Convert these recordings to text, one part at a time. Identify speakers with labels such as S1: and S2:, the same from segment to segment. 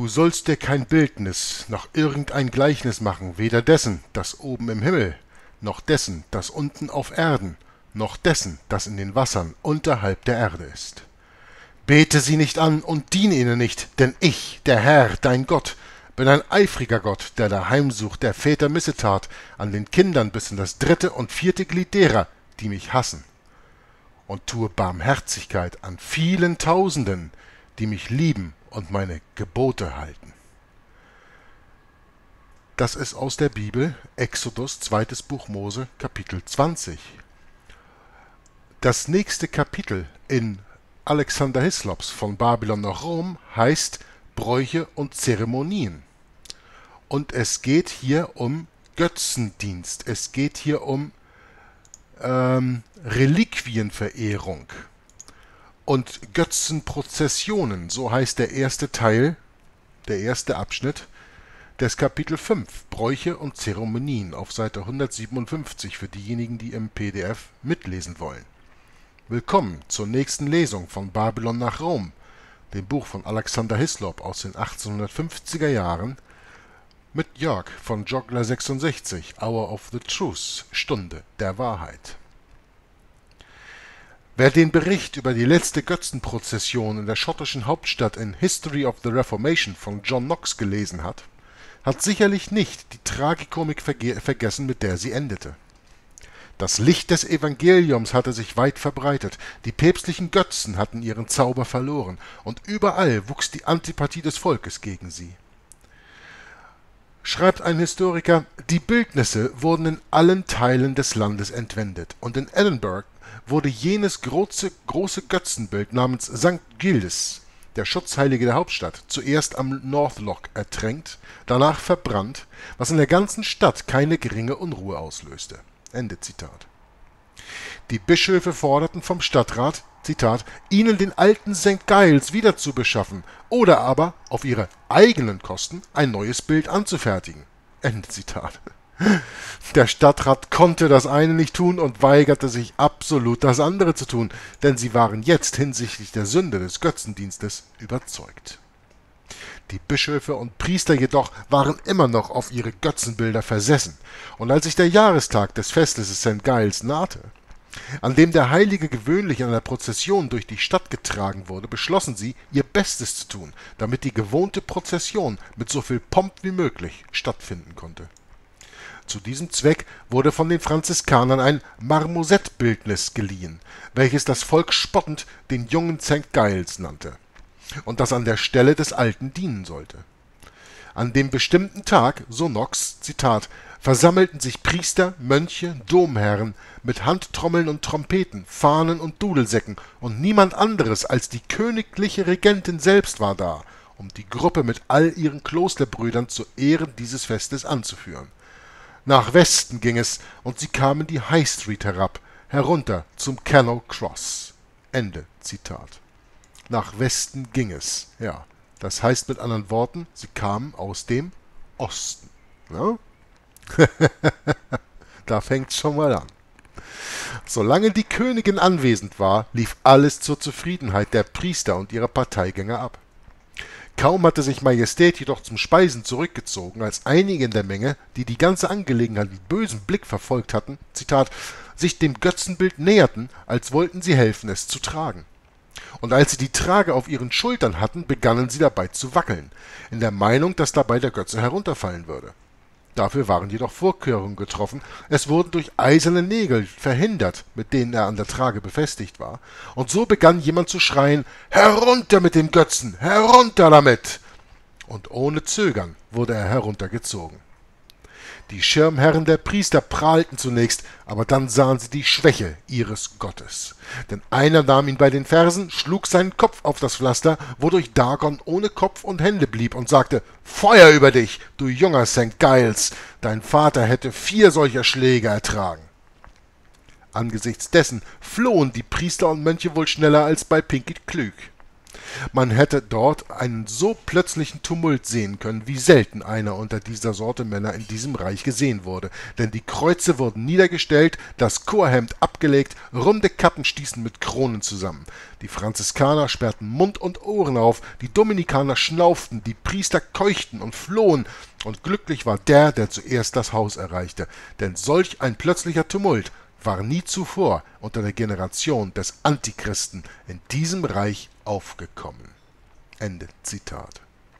S1: Du sollst dir kein Bildnis noch irgendein Gleichnis machen, weder dessen, das oben im Himmel, noch dessen, das unten auf Erden, noch dessen, das in den Wassern unterhalb der Erde ist. Bete sie nicht an und diene ihnen nicht, denn ich, der Herr, dein Gott, bin ein eifriger Gott, der daheim sucht, der Väter Missetat, an den Kindern bis in das 3. und 4. Glied derer, die mich hassen, und tue Barmherzigkeit an vielen Tausenden, die mich lieben und meine Gebote halten. Das ist aus der Bibel, Exodus, 2. Buch Mose, Kapitel 20. Das nächste Kapitel in Alexander Hislops von Babylon nach Rom heißt Bräuche und Zeremonien. Und es geht hier um Götzendienst, es geht hier um Reliquienverehrung und Götzenprozessionen, so heißt der erste Teil, der erste Abschnitt des Kapitel 5, Bräuche und Zeremonien, auf Seite 157 für diejenigen, die im PDF mitlesen wollen. Willkommen zur nächsten Lesung von Babylon nach Rom, dem Buch von Alexander Hislop aus den 1850er Jahren, mit Jörg von Joggler 66, Hour of the Truth, Stunde der Wahrheit. Wer den Bericht über die letzte Götzenprozession in der schottischen Hauptstadt in History of the Reformation von John Knox gelesen hat, hat sicherlich nicht die Tragikomik vergessen, mit der sie endete. Das Licht des Evangeliums hatte sich weit verbreitet, die päpstlichen Götzen hatten ihren Zauber verloren, und überall wuchs die Antipathie des Volkes gegen sie. Schreibt ein Historiker, die Bildnisse wurden in allen Teilen des Landes entwendet, und in Edinburgh wurde jenes große Götzenbild namens St. Giles, der Schutzheilige der Hauptstadt, zuerst am North Loch ertränkt, danach verbrannt, was in der ganzen Stadt keine geringe Unruhe auslöste. Ende Zitat. Die Bischöfe forderten vom Stadtrat, Zitat, ihnen den alten St. Giles wiederzubeschaffen oder aber auf ihre eigenen Kosten ein neues Bild anzufertigen. Ende Zitat. Der Stadtrat konnte das eine nicht tun und weigerte sich absolut, das andere zu tun, denn sie waren jetzt hinsichtlich der Sünde des Götzendienstes überzeugt. Die Bischöfe und Priester jedoch waren immer noch auf ihre Götzenbilder versessen, und als sich der Jahrestag des Festes St. Giles nahte, an dem der Heilige gewöhnlich in einer Prozession durch die Stadt getragen wurde, beschlossen sie, ihr Bestes zu tun, damit die gewohnte Prozession mit so viel Pomp wie möglich stattfinden konnte. Zu diesem Zweck wurde von den Franziskanern ein Marmosettbildnis geliehen, welches das Volk spottend den jungen St. Giles nannte, und das an der Stelle des Alten dienen sollte. An dem bestimmten Tag, so Knox, Zitat, versammelten sich Priester, Mönche, Domherren mit Handtrommeln und Trompeten, Fahnen und Dudelsäcken, und niemand anderes als die königliche Regentin selbst war da, um die Gruppe mit all ihren Klosterbrüdern zu Ehren dieses Festes anzuführen. Nach Westen ging es, und sie kamen die High Street herunter zum Canal Cross. Ende Zitat. Nach Westen ging es, ja. Das heißt mit anderen Worten, sie kamen aus dem Osten. Ja? Da fängt's schon mal an. Solange die Königin anwesend war, lief alles zur Zufriedenheit der Priester und ihrer Parteigänger ab. Kaum hatte sich Majestät jedoch zum Speisen zurückgezogen, als einige in der Menge, die die ganze Angelegenheit mit bösem Blick verfolgt hatten, Zitat, sich dem Götzenbild näherten, als wollten sie helfen, es zu tragen. Und als sie die Trage auf ihren Schultern hatten, begannen sie dabei zu wackeln, in der Meinung, dass dabei der Götze herunterfallen würde. Dafür waren jedoch Vorkehrungen getroffen, es wurden durch eiserne Nägel verhindert, mit denen er an der Trage befestigt war, und so begann jemand zu schreien, »Herunter mit dem Götzen! Herunter damit!« Und ohne Zögern wurde er heruntergezogen. Die Schirmherren der Priester prahlten zunächst, aber dann sahen sie die Schwäche ihres Gottes. Denn einer nahm ihn bei den Fersen, schlug seinen Kopf auf das Pflaster, wodurch Dagon ohne Kopf und Hände blieb, und sagte, »Feuer über dich, du junger St. Giles! Dein Vater hätte 4 solcher Schläge ertragen.« Angesichts dessen flohen die Priester und Mönche wohl schneller als bei Pinkett Klüg. Man hätte dort einen so plötzlichen Tumult sehen können, wie selten einer unter dieser Sorte Männer in diesem Reich gesehen wurde, denn die Kreuze wurden niedergestellt, das Chorhemd abgelegt, runde Kappen stießen mit Kronen zusammen. Die Franziskaner sperrten Mund und Ohren auf, die Dominikaner schnauften, die Priester keuchten und flohen, und glücklich war der, der zuerst das Haus erreichte, denn solch ein plötzlicher Tumult war nie zuvor unter der Generation des Antichristen in diesem Reich aufgekommen. Ende Zitat.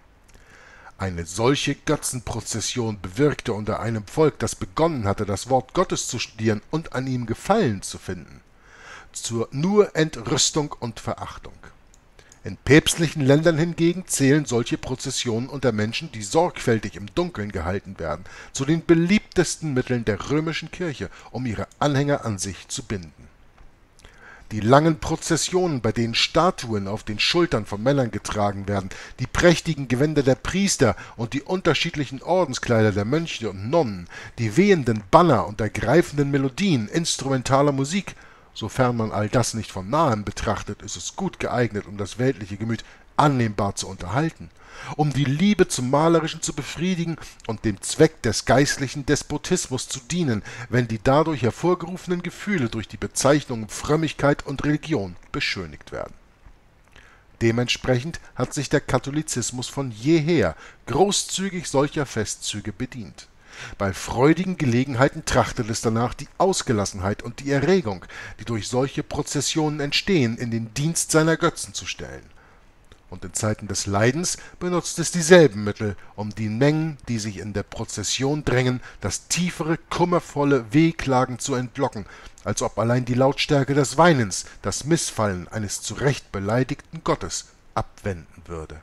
S1: Eine solche Götzenprozession bewirkte unter einem Volk, das begonnen hatte, das Wort Gottes zu studieren und an ihm Gefallen zu finden, zur nur Entrüstung und Verachtung. In päpstlichen Ländern hingegen zählen solche Prozessionen unter Menschen, die sorgfältig im Dunkeln gehalten werden, zu den beliebtesten Mitteln der römischen Kirche, um ihre Anhänger an sich zu binden. Die langen Prozessionen, bei denen Statuen auf den Schultern von Männern getragen werden, die prächtigen Gewänder der Priester und die unterschiedlichen Ordenskleider der Mönche und Nonnen, die wehenden Banner und ergreifenden Melodien instrumentaler Musik, sofern man all das nicht von nahem betrachtet, ist es gut geeignet, um das weltliche Gemüt annehmbar zu unterhalten, um die Liebe zum Malerischen zu befriedigen und dem Zweck des geistlichen Despotismus zu dienen, wenn die dadurch hervorgerufenen Gefühle durch die Bezeichnungen Frömmigkeit und Religion beschönigt werden. Dementsprechend hat sich der Katholizismus von jeher großzügig solcher Festzüge bedient. Bei freudigen Gelegenheiten trachtet es danach, die Ausgelassenheit und die Erregung, die durch solche Prozessionen entstehen, in den Dienst seiner Götzen zu stellen. Und in Zeiten des Leidens benutzt es dieselben Mittel, um die Mengen, die sich in der Prozession drängen, das tiefere, kummervolle Wehklagen zu entlocken, als ob allein die Lautstärke des Weinens das Missfallen eines zu Recht beleidigten Gottes abwenden würde.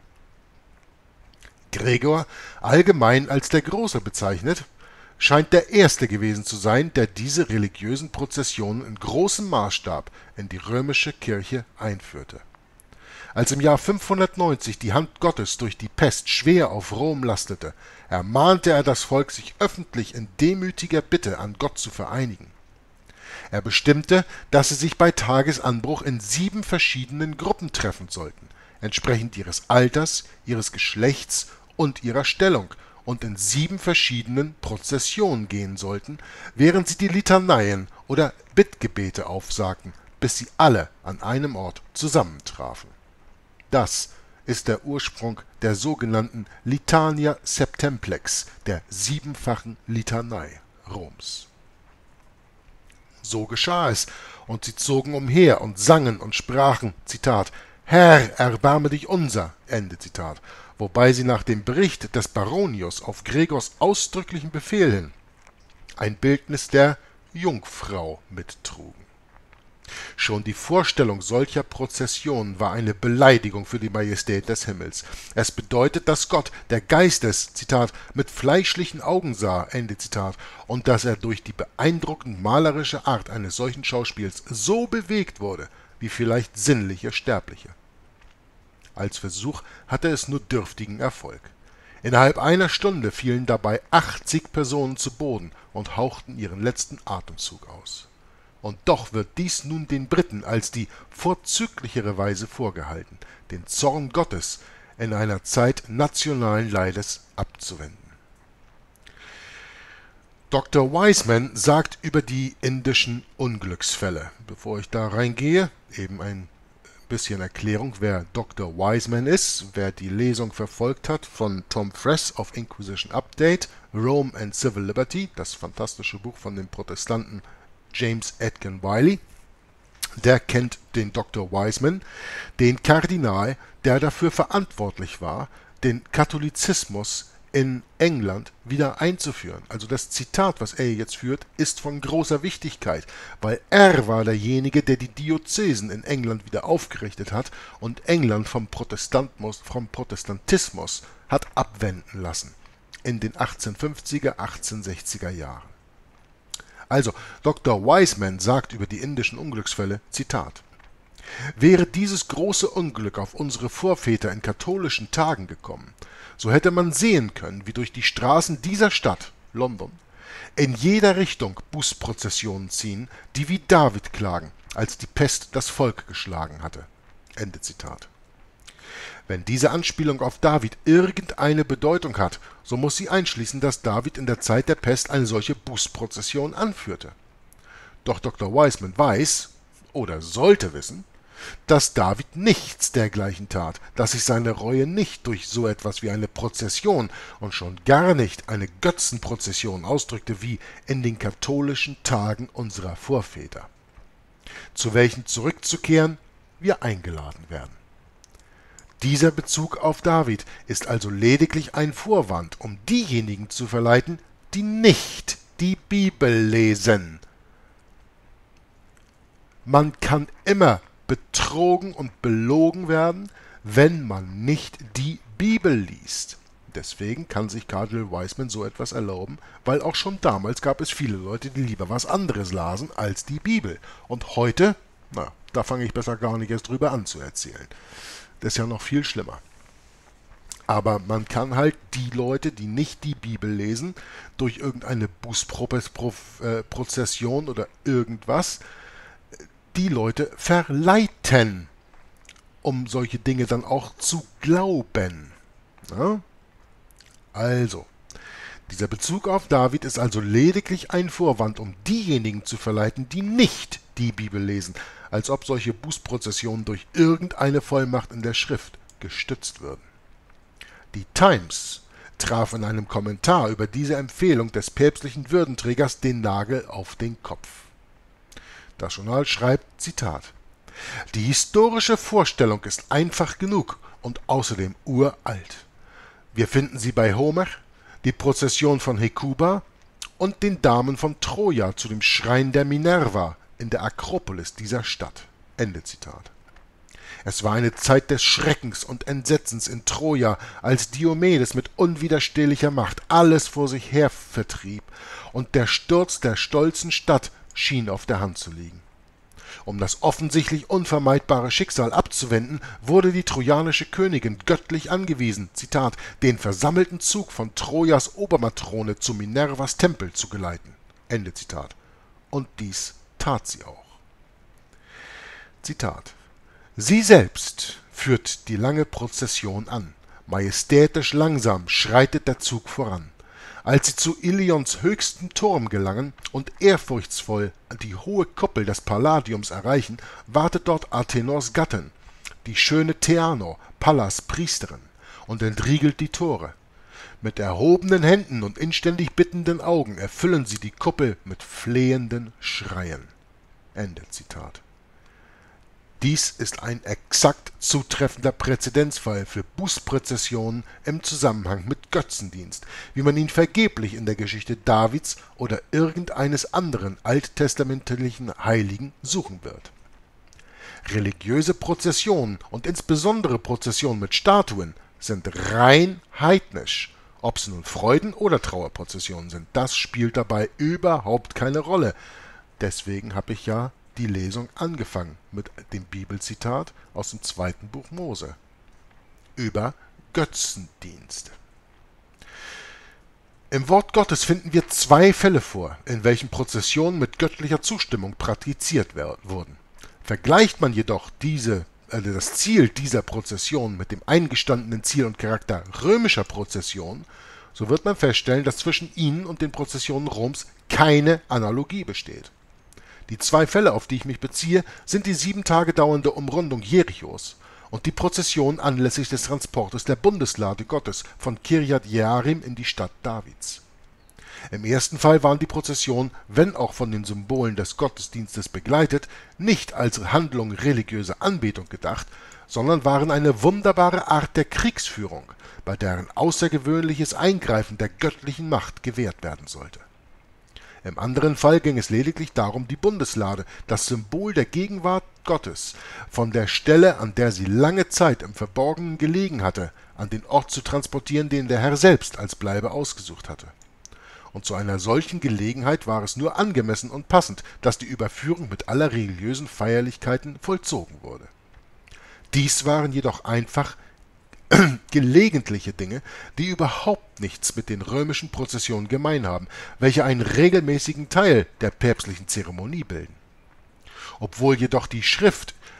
S1: Gregor, allgemein als der Große bezeichnet, scheint der Erste gewesen zu sein, der diese religiösen Prozessionen in großem Maßstab in die römische Kirche einführte. Als im Jahr 590 die Hand Gottes durch die Pest schwer auf Rom lastete, ermahnte er das Volk, sich öffentlich in demütiger Bitte an Gott zu vereinigen. Er bestimmte, dass sie sich bei Tagesanbruch in 7 verschiedenen Gruppen treffen sollten, entsprechend ihres Alters, ihres Geschlechts und ihrer Stellung, und in 7 verschiedenen Prozessionen gehen sollten, während sie die Litaneien oder Bittgebete aufsagten, bis sie alle an einem Ort zusammentrafen. Das ist der Ursprung der sogenannten Litania Septemplex, der 7-fachen Litanei Roms. So geschah es, und sie zogen umher und sangen und sprachen, Zitat, Herr, erbarme dich unser, Ende Zitat, wobei sie nach dem Bericht des Baronius auf Gregors ausdrücklichen Befehl hin ein Bildnis der Jungfrau mittrugen. Schon die Vorstellung solcher Prozessionen war eine Beleidigung für die Majestät des Himmels. Es bedeutet, dass Gott, der Geist es, Zitat, mit fleischlichen Augen sah, Ende Zitat, und dass er durch die beeindruckend malerische Art eines solchen Schauspiels so bewegt wurde, wie vielleicht sinnliche Sterbliche. Als Versuch hatte es nur dürftigen Erfolg. Innerhalb einer Stunde fielen dabei 80 Personen zu Boden und hauchten ihren letzten Atemzug aus. Und doch wird dies nun den Briten als die vorzüglichere Weise vorgehalten, den Zorn Gottes in einer Zeit nationalen Leides abzuwenden. Dr. Wiseman sagt über die indischen Unglücksfälle. Bevor ich da reingehe, eben ein bisschen Erklärung, wer Dr. Wiseman ist, wer die Lesung verfolgt hat von Tom Friess auf Inquisition Update, Rome and Civil Liberty, das fantastische Buch von dem Protestanten James Atkin Wiley, der kennt den Dr. Wiseman, den Kardinal, der dafür verantwortlich war, den Katholizismus in England wieder einzuführen. Also das Zitat, was er jetzt führt, ist von großer Wichtigkeit, weil er war derjenige, der die Diözesen in England wieder aufgerichtet hat und England vom Protestantismus hat abwenden lassen in den 1850er, 1860er Jahren. Also, Dr. Wiseman sagt über die indischen Unglücksfälle, Zitat, wäre dieses große Unglück auf unsere Vorväter in katholischen Tagen gekommen, so hätte man sehen können, wie durch die Straßen dieser Stadt, London, in jeder Richtung Bußprozessionen ziehen, die wie David klagen, als die Pest das Volk geschlagen hatte. Ende Zitat. Wenn diese Anspielung auf David irgendeine Bedeutung hat, so muss sie einschließen, dass David in der Zeit der Pest eine solche Bußprozession anführte. Doch Dr. Wiseman weiß, oder sollte wissen, dass David nichts dergleichen tat, dass sich seine Reue nicht durch so etwas wie eine Prozession und schon gar nicht eine Götzenprozession ausdrückte wie in den katholischen Tagen unserer Vorväter, zu welchen zurückzukehren wir eingeladen werden. Dieser Bezug auf David ist also lediglich ein Vorwand, um diejenigen zu verleiten, die nicht die Bibel lesen. Man kann immer betrogen und belogen werden, wenn man nicht die Bibel liest. Deswegen kann sich Cardinal Wiseman so etwas erlauben, weil auch schon damals gab es viele Leute, die lieber was anderes lasen als die Bibel. Und heute, da fange ich besser gar nicht erst drüber an zu erzählen. Das ist ja noch viel schlimmer. Aber man kann halt die Leute, die nicht die Bibel lesen, durch irgendeine Bußprozession oder irgendwas, die Leute verleiten, um solche Dinge dann auch zu glauben. Ja? Also, dieser Bezug auf David ist also lediglich ein Vorwand, um diejenigen zu verleiten, die nicht die Bibel lesen, als ob solche Bußprozessionen durch irgendeine Vollmacht in der Schrift gestützt würden. Die Times traf in einem Kommentar über diese Empfehlung des päpstlichen Würdenträgers den Nagel auf den Kopf. Das Journal schreibt, Zitat: Die historische Vorstellung ist einfach genug und außerdem uralt. Wir finden sie bei Homer, die Prozession von Hekuba und den Damen von Troja zu dem Schrein der Minerva in der Akropolis dieser Stadt. Ende Zitat. Es war eine Zeit des Schreckens und Entsetzens in Troja, als Diomedes mit unwiderstehlicher Macht alles vor sich her vertrieb, und der Sturz der stolzen Stadt schien auf der Hand zu liegen. Um das offensichtlich unvermeidbare Schicksal abzuwenden, wurde die trojanische Königin göttlich angewiesen, Zitat, den versammelten Zug von Trojas Obermatrone zu Minervas Tempel zu geleiten. Ende Zitat. Und dies tat sie auch. Zitat: Sie selbst führt die lange Prozession an. Majestätisch langsam schreitet der Zug voran. Als sie zu Ilions höchsten Turm gelangen und ehrfurchtsvoll die hohe Kuppel des Palladiums erreichen, wartet dort Athenors Gattin, die schöne Theano, Pallas Priesterin, und entriegelt die Tore. Mit erhobenen Händen und inständig bittenden Augen erfüllen sie die Kuppel mit flehenden Schreien. Ende Zitat. Dies ist ein exakt zutreffender Präzedenzfall für Bußprozessionen im Zusammenhang mit Götzendienst, wie man ihn vergeblich in der Geschichte Davids oder irgendeines anderen alttestamentlichen Heiligen suchen wird. Religiöse Prozessionen und insbesondere Prozessionen mit Statuen sind rein heidnisch. Ob es nun Freuden- oder Trauerprozessionen sind, das spielt dabei überhaupt keine Rolle. Deswegen habe ich ja die Lesung angefangen mit dem Bibelzitat aus dem 2. Buch Mose über Götzendienst. Im Wort Gottes finden wir 2 Fälle vor, in welchen Prozessionen mit göttlicher Zustimmung praktiziert wurden. Vergleicht man jedoch das Ziel dieser Prozession mit dem eingestandenen Ziel und Charakter römischer Prozessionen, so wird man feststellen, dass zwischen ihnen und den Prozessionen Roms keine Analogie besteht. Die 2 Fälle, auf die ich mich beziehe, sind die 7 Tage dauernde Umrundung Jerichos und die Prozession anlässlich des Transportes der Bundeslade Gottes von Kirjat Jearim in die Stadt Davids. Im ersten Fall waren die Prozessionen, wenn auch von den Symbolen des Gottesdienstes begleitet, nicht als Handlung religiöser Anbetung gedacht, sondern waren eine wunderbare Art der Kriegsführung, bei deren außergewöhnliches Eingreifen der göttlichen Macht gewährt werden sollte. Im anderen Fall ging es lediglich darum, die Bundeslade, das Symbol der Gegenwart Gottes, von der Stelle, an der sie lange Zeit im Verborgenen gelegen hatte, an den Ort zu transportieren, den der Herr selbst als Bleibe ausgesucht hatte. Und zu einer solchen Gelegenheit war es nur angemessen und passend, dass die Überführung mit aller religiösen Feierlichkeiten vollzogen wurde. Dies waren jedoch einfach gelegentliche Dinge, die überhaupt nichts mit den römischen Prozessionen gemein haben, welche einen regelmäßigen Teil der päpstlichen Zeremonie bilden. Obwohl jedoch die Schrift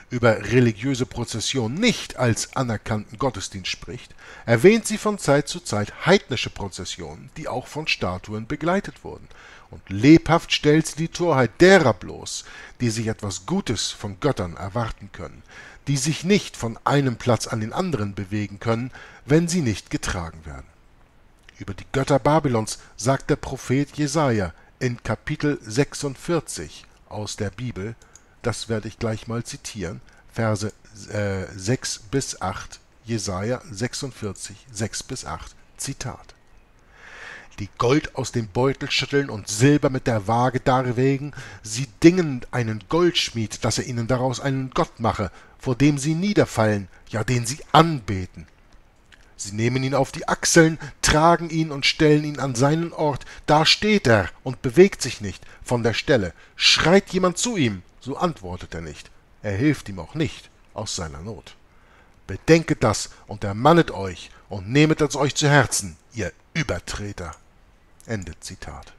S1: über religiöse Prozessionen nicht als anerkannten Gottesdienst spricht, erwähnt sie von Zeit zu Zeit heidnische Prozessionen, die auch von Statuen begleitet wurden. Und lebhaft stellt sie die Torheit derer bloß, die sich etwas Gutes von Göttern erwarten können, die sich nicht von einem Platz an den anderen bewegen können, wenn sie nicht getragen werden. Über die Götter Babylons sagt der Prophet Jesaja in Kapitel 46 aus der Bibel, das werde ich gleich mal zitieren, Verse 6 bis 8, Jesaja 46, 6 bis 8, Zitat. Die Gold aus dem Beutel schütteln und Silber mit der Waage darwägen, sie dingen einen Goldschmied, dass er ihnen daraus einen Gott mache, vor dem sie niederfallen, ja den sie anbeten. Sie nehmen ihn auf die Achseln, tragen ihn und stellen ihn an seinen Ort. Da steht er und bewegt sich nicht von der Stelle. Schreit jemand zu ihm, so antwortet er nicht. Er hilft ihm auch nicht aus seiner Not. Bedenket das und ermannet euch und nehmet es euch zu Herzen, ihr Übertreter. Ende Zitat.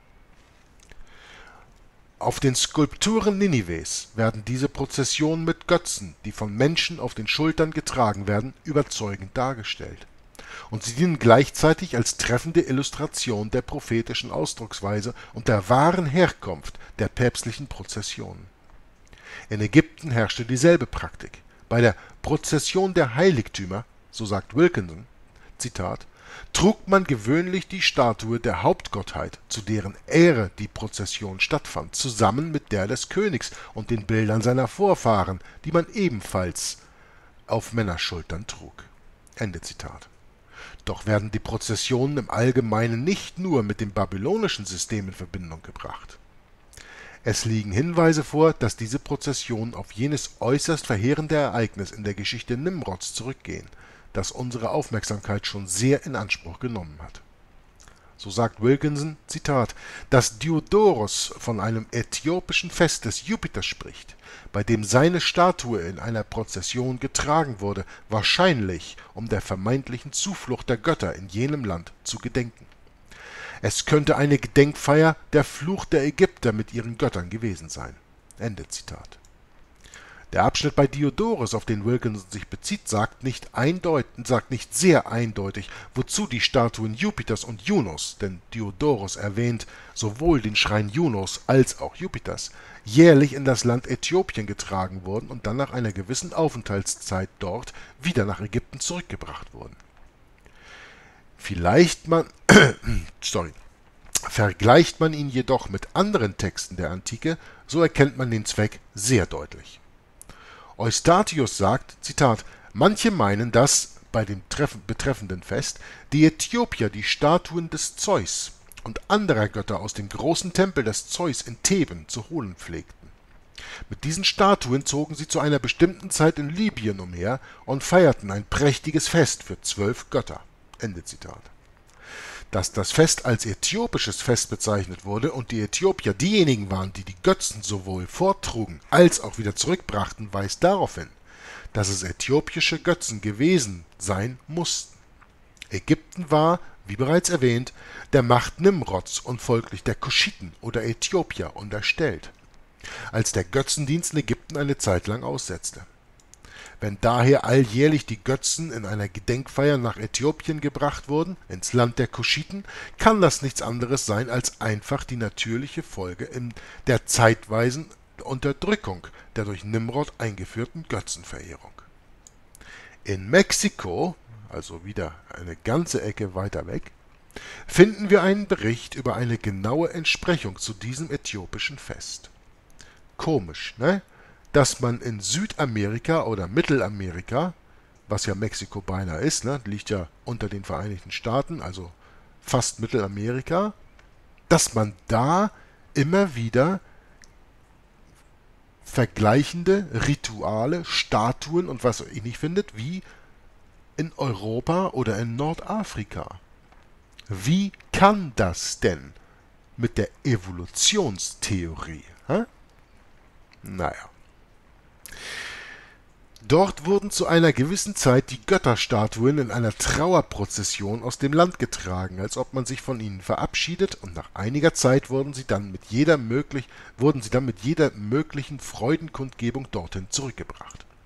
S1: Auf den Skulpturen Ninives werden diese Prozessionen mit Götzen, die von Menschen auf den Schultern getragen werden, überzeugend dargestellt. Und sie dienen gleichzeitig als treffende Illustration der prophetischen Ausdrucksweise und der wahren Herkunft der päpstlichen Prozessionen. In Ägypten herrschte dieselbe Praktik. Bei der Prozession der Heiligtümer, so sagt Wilkinson, Zitat, trug man gewöhnlich die Statue der Hauptgottheit, zu deren Ehre die Prozession stattfand, zusammen mit der des Königs und den Bildern seiner Vorfahren, die man ebenfalls auf Männerschultern trug. Ende Zitat. Doch werden die Prozessionen im Allgemeinen nicht nur mit dem babylonischen System in Verbindung gebracht. Es liegen Hinweise vor, dass diese Prozessionen auf jenes äußerst verheerende Ereignis in der Geschichte Nimrods zurückgehen, das unsere Aufmerksamkeit schon sehr in Anspruch genommen hat. So sagt Wilkinson, Zitat, dass Diodoros von einem äthiopischen Fest des Jupiter spricht, bei dem seine Statue in einer Prozession getragen wurde, wahrscheinlich um der vermeintlichen Zuflucht der Götter in jenem Land zu gedenken. Es könnte eine Gedenkfeier der Fluch der Ägypter mit ihren Göttern gewesen sein. Ende Zitat. Der Abschnitt bei Diodoros, auf den Wilkinson sich bezieht, sagt nicht sehr eindeutig, wozu die Statuen Jupiters und Junos, denn Diodoros erwähnt sowohl den Schrein Junos als auch Jupiters, jährlich in das Land Äthiopien getragen wurden und dann nach einer gewissen Aufenthaltszeit dort wieder nach Ägypten zurückgebracht wurden. Vergleicht man ihn jedoch mit anderen Texten der Antike, so erkennt man den Zweck sehr deutlich. Eustathius sagt, Zitat, manche meinen, dass, bei dem betreffenden Fest, die Äthiopier die Statuen des Zeus und anderer Götter aus dem großen Tempel des Zeus in Theben zu holen pflegten. Mit diesen Statuen zogen sie zu einer bestimmten Zeit in Libyen umher und feierten ein prächtiges Fest für 12 Götter. Ende Zitat. Dass das Fest als äthiopisches Fest bezeichnet wurde und die Äthiopier diejenigen waren, die die Götzen sowohl vortrugen als auch wieder zurückbrachten, weist darauf hin, dass es äthiopische Götzen gewesen sein mussten. Ägypten war, wie bereits erwähnt, der Macht Nimrods und folglich der Kuschiten oder Äthiopier unterstellt, als der Götzendienst in Ägypten eine Zeit lang aussetzte. Wenn daher alljährlich die Götzen in einer Gedenkfeier nach Äthiopien gebracht wurden, ins Land der Kuschiten, kann das nichts anderes sein als einfach die natürliche Folge der zeitweisen Unterdrückung der durch Nimrod eingeführten Götzenverehrung. In Mexiko, also wieder eine ganze Ecke weiter weg, finden wir einen Bericht über eine genaue Entsprechung zu diesem äthiopischen Fest. Komisch, ne? Dass man in Südamerika oder Mittelamerika, was ja Mexiko beinahe ist, ne, liegt ja unter den Vereinigten Staaten, also fast Mittelamerika, dass man da immer wieder vergleichende Rituale, Statuen und was ähnlich findet, wie in Europa oder in Nordafrika. Wie kann das denn mit der Evolutionstheorie? Hä? Naja. Dort wurden zu einer gewissen Zeit die Götterstatuen in einer Trauerprozession aus dem Land getragen, als ob man sich von ihnen verabschiedet, und nach einiger Zeit wurden sie dann mit jeder möglichen Freudenkundgebung dorthin zurückgebracht.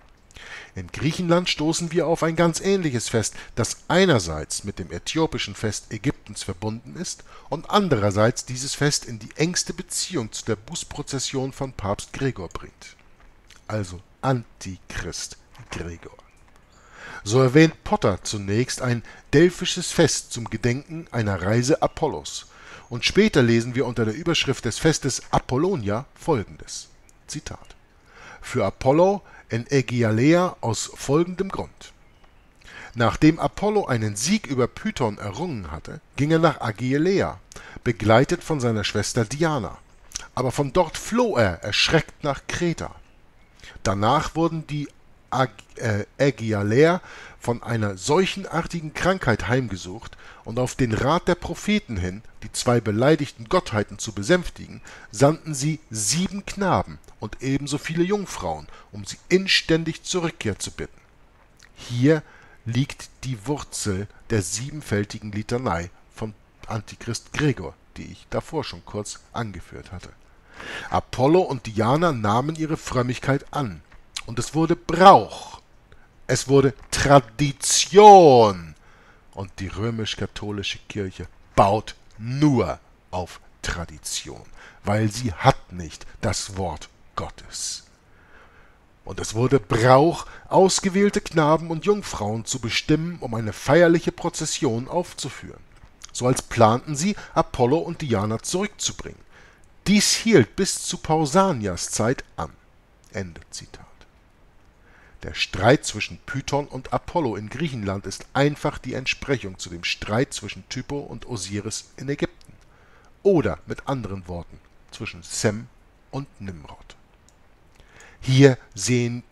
S1: In Griechenland stoßen wir auf ein ganz ähnliches Fest, das einerseits mit dem äthiopischen Fest Ägyptens verbunden ist und andererseits dieses Fest in die engste Beziehung zu der Bußprozession von Papst Gregor bringt. Also Antichrist Gregor. So erwähnt Potter zunächst ein delphisches Fest zum Gedenken einer Reise Apollos. Und später lesen wir unter der Überschrift des Festes Apollonia folgendes: Zitat: Für Apollo in Ägialea aus folgendem Grund. Nachdem Apollo einen Sieg über Python errungen hatte, ging er nach Ägialea, begleitet von seiner Schwester Diana. Aber von dort floh er erschreckt nach Kreta. Danach wurden die Ägialer von einer seuchenartigen Krankheit heimgesucht, und auf den Rat der Propheten hin, die zwei beleidigten Gottheiten zu besänftigen, sandten sie 7 Knaben und ebenso viele Jungfrauen, um sie inständig zur Rückkehr zu bitten. Hier liegt die Wurzel der siebenfältigen Litanei von Antichrist Gregor, die ich davor schon kurz angeführt hatte. Apollo und Diana nahmen ihre Frömmigkeit an, und es wurde Brauch, es wurde Tradition, und die römisch-katholische Kirche baut nur auf Tradition, weil sie hat nicht das Wort Gottes. Und es wurde Brauch, ausgewählte Knaben und Jungfrauen zu bestimmen, um eine feierliche Prozession aufzuführen, so als planten sie, Apollo und Diana zurückzubringen. Dies hielt bis zu Pausanias Zeit an. Ende Zitat. Der Streit zwischen Python und Apollo in Griechenland ist einfach die Entsprechung zu dem Streit zwischen Tycho und Osiris in Ägypten. Oder mit anderen Worten, zwischen Sem und Nimrod. Wir sehen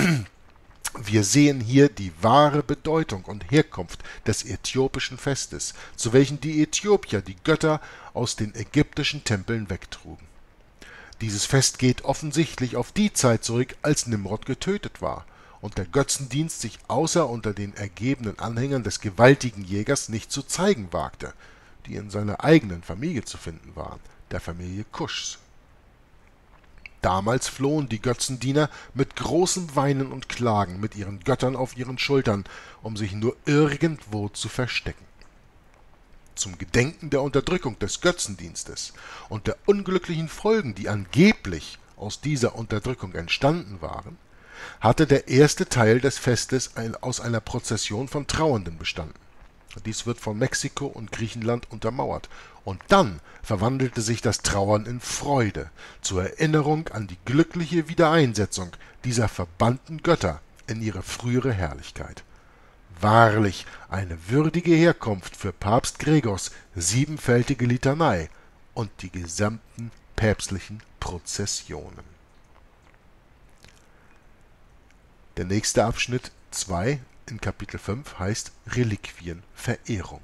S1: hier die wahre Bedeutung und Herkunft des äthiopischen Festes, zu welchem die Äthiopier die Götter aus den ägyptischen Tempeln wegtrugen. Dieses Fest geht offensichtlich auf die Zeit zurück, als Nimrod getötet war und der Götzendienst sich außer unter den ergebenen Anhängern des gewaltigen Jägers nicht zu zeigen wagte, die in seiner eigenen Familie zu finden waren, der Familie Kuschs. Damals flohen die Götzendiener mit großem Weinen und Klagen mit ihren Göttern auf ihren Schultern, um sich nur irgendwo zu verstecken. Zum Gedenken der Unterdrückung des Götzendienstes und der unglücklichen Folgen, die angeblich aus dieser Unterdrückung entstanden waren, hatte der erste Teil des Festes aus einer Prozession von Trauernden bestanden. Dies wird von Mexiko und Griechenland untermauert. Und dann verwandelte sich das Trauern in Freude, zur Erinnerung an die glückliche Wiedereinsetzung dieser verbannten Götter in ihre frühere Herrlichkeit. Wahrlich eine würdige Herkunft für Papst Gregors siebenfältige Litanei und die gesamten päpstlichen Prozessionen. Der nächste Abschnitt 2 in Kapitel 5 heißt Reliquienverehrung.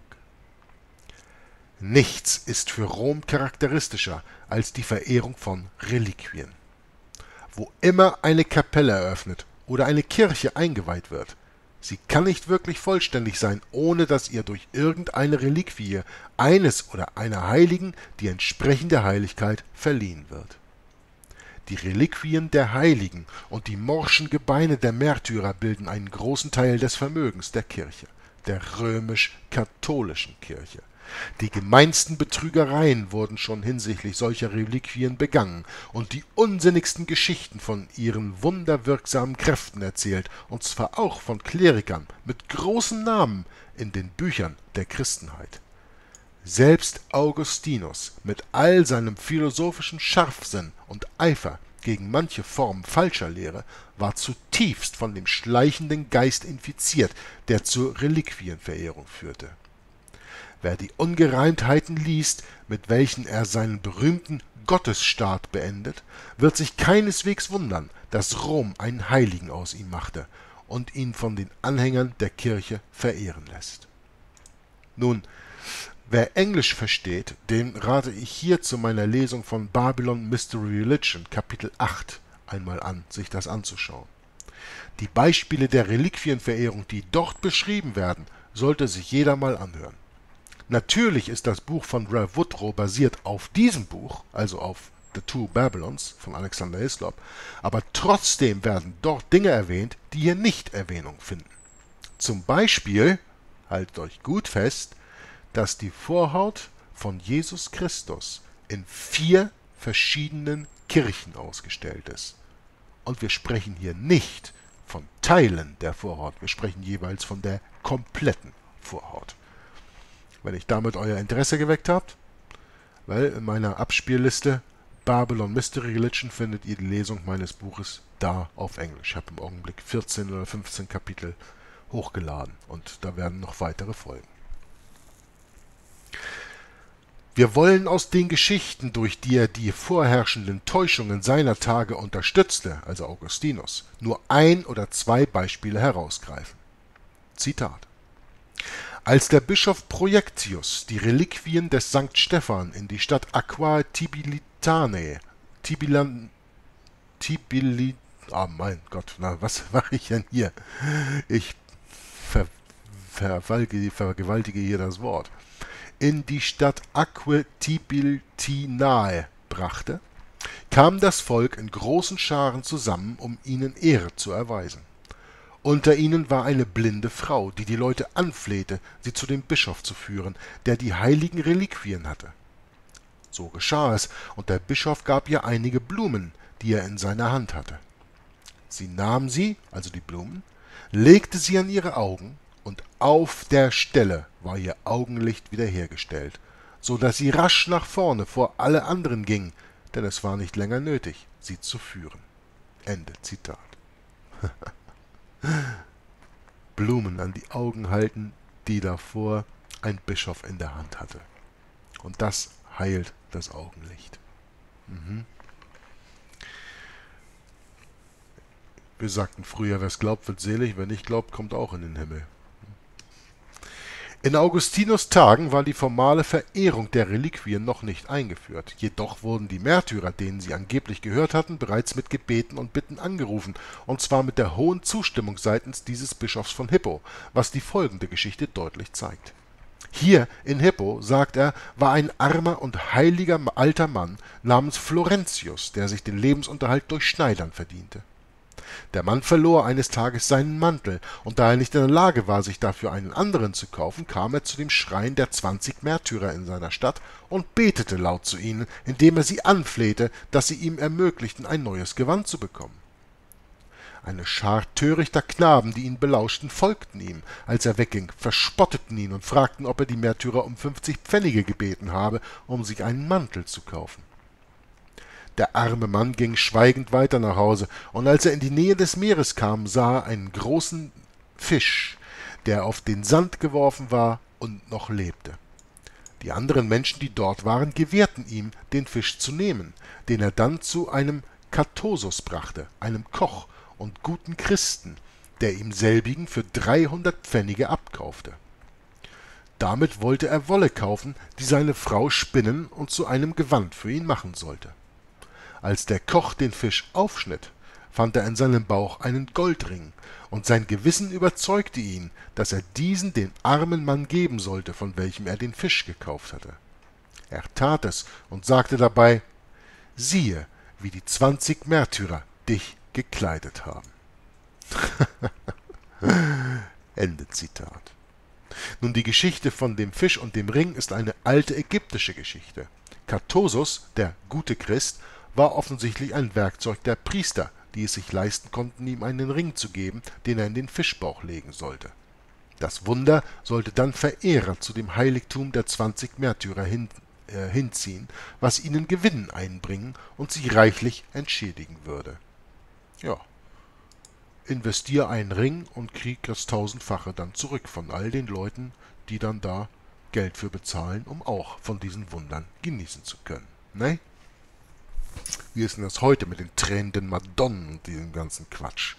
S1: Nichts ist für Rom charakteristischer als die Verehrung von Reliquien. Wo immer eine Kapelle eröffnet oder eine Kirche eingeweiht wird, sie kann nicht wirklich vollständig sein, ohne dass ihr durch irgendeine Reliquie eines oder einer Heiligen die entsprechende Heiligkeit verliehen wird. Die Reliquien der Heiligen und die morschen Gebeine der Märtyrer bilden einen großen Teil des Vermögens der Kirche, der römisch-katholischen Kirche. Die gemeinsten Betrügereien wurden schon hinsichtlich solcher Reliquien begangen und die unsinnigsten Geschichten von ihren wunderwirksamen Kräften erzählt, und zwar auch von Klerikern mit großem Namen in den Büchern der Christenheit. Selbst Augustinus mit all seinem philosophischen Scharfsinn und Eifer gegen manche Formen falscher Lehre war zutiefst von dem schleichenden Geist infiziert, der zur Reliquienverehrung führte. Wer die Ungereimtheiten liest, mit welchen er seinen berühmten Gottesstaat beendet, wird sich keineswegs wundern, dass Rom einen Heiligen aus ihm machte und ihn von den Anhängern der Kirche verehren lässt. Nun, wer Englisch versteht, dem rate ich hier zu meiner Lesung von Babylon Mystery Religion, Kapitel 8, einmal an, sich das anzuschauen. Die Beispiele der Reliquienverehrung, die dort beschrieben werden, sollte sich jeder mal anhören. Natürlich ist das Buch von Ralph Woodrow basiert auf diesem Buch, also auf The Two Babylons von Alexander Hislop, aber trotzdem werden dort Dinge erwähnt, die hier nicht Erwähnung finden. Zum Beispiel, haltet euch gut fest, dass die Vorhaut von Jesus Christus in 4 verschiedenen Kirchen ausgestellt ist. Und wir sprechen hier nicht von Teilen der Vorhaut, wir sprechen jeweils von der kompletten Vorhaut. Wenn ich damit euer Interesse geweckt habt, weil in meiner Abspielliste Babylon Mystery Religion findet ihr die Lesung meines Buches da auf Englisch. Ich habe im Augenblick 14 oder 15 Kapitel hochgeladen und da werden noch weitere folgen. Wir wollen aus den Geschichten, durch die er die vorherrschenden Täuschungen seiner Tage unterstützte, also Augustinus, nur 1 oder 2 Beispiele herausgreifen. Zitat: Als der Bischof Projectius die Reliquien des Sankt Stephan in die Stadt Aquae mein Gott, na, was mache ich denn hier? Ich vergewaltige hier das Wort. In die Stadt Aquae brachte, kam das Volk in großen Scharen zusammen, um ihnen Ehre zu erweisen. Unter ihnen war eine blinde Frau, die die Leute anflehte, sie zu dem Bischof zu führen, der die heiligen Reliquien hatte. So geschah es, und der Bischof gab ihr einige Blumen, die er in seiner Hand hatte. Sie nahm sie, also die Blumen, legte sie an ihre Augen, und auf der Stelle war ihr Augenlicht wiederhergestellt, so dass sie rasch nach vorne vor alle anderen ging, denn es war nicht länger nötig, sie zu führen. Ende Zitat. Blumen an die Augen halten, die davor ein Bischof in der Hand hatte. Und das heilt das Augenlicht. Wir sagten früher, wer es glaubt, wird selig, wer nicht glaubt, kommt auch in den Himmel. In Augustinus' Tagen war die formale Verehrung der Reliquien noch nicht eingeführt. Jedoch wurden die Märtyrer, denen sie angeblich gehört hatten, bereits mit Gebeten und Bitten angerufen, und zwar mit der hohen Zustimmung seitens dieses Bischofs von Hippo, was die folgende Geschichte deutlich zeigt. Hier in Hippo, sagt er, war ein armer und heiliger alter Mann namens Florentius, der sich den Lebensunterhalt durch Schneidern verdiente. Der Mann verlor eines Tages seinen Mantel, und da er nicht in der Lage war, sich dafür einen anderen zu kaufen, kam er zu dem Schrein der 20 Märtyrer in seiner Stadt und betete laut zu ihnen, indem er sie anflehte, dass sie ihm ermöglichten, ein neues Gewand zu bekommen. Eine Schar törichter Knaben, die ihn belauschten, folgten ihm, als er wegging, verspotteten ihn und fragten, ob er die Märtyrer um 50 Pfennige gebeten habe, um sich einen Mantel zu kaufen. Der arme Mann ging schweigend weiter nach Hause, und als er in die Nähe des Meeres kam, sah er einen großen Fisch, der auf den Sand geworfen war und noch lebte. Die anderen Menschen, die dort waren, gewährten ihm, den Fisch zu nehmen, den er dann zu einem Kathosus brachte, einem Koch und guten Christen, der ihm selbigen für 300 Pfennige abkaufte. Damit wollte er Wolle kaufen, die seine Frau spinnen und zu einem Gewand für ihn machen sollte. Als der Koch den Fisch aufschnitt, fand er in seinem Bauch einen Goldring, und sein Gewissen überzeugte ihn, dass er diesen den armen Mann geben sollte, von welchem er den Fisch gekauft hatte. Er tat es und sagte dabei: »Siehe, wie die 20 Märtyrer dich gekleidet haben.« Ende Zitat. Nun, die Geschichte von dem Fisch und dem Ring ist eine alte ägyptische Geschichte. Kathosus, der gute Christ, war offensichtlich ein Werkzeug der Priester, die es sich leisten konnten, ihm einen Ring zu geben, den er in den Fischbauch legen sollte. Das Wunder sollte dann Verehrer zu dem Heiligtum der 20 Märtyrer hinziehen, was ihnen Gewinn einbringen und sie reichlich entschädigen würde. Ja, investier einen Ring und krieg das 1000-fache dann zurück von all den Leuten, die dann da Geld für bezahlen, um auch von diesen Wundern genießen zu können. Ne? Wie ist denn das heute mit den tränenden Madonnen und diesem ganzen Quatsch?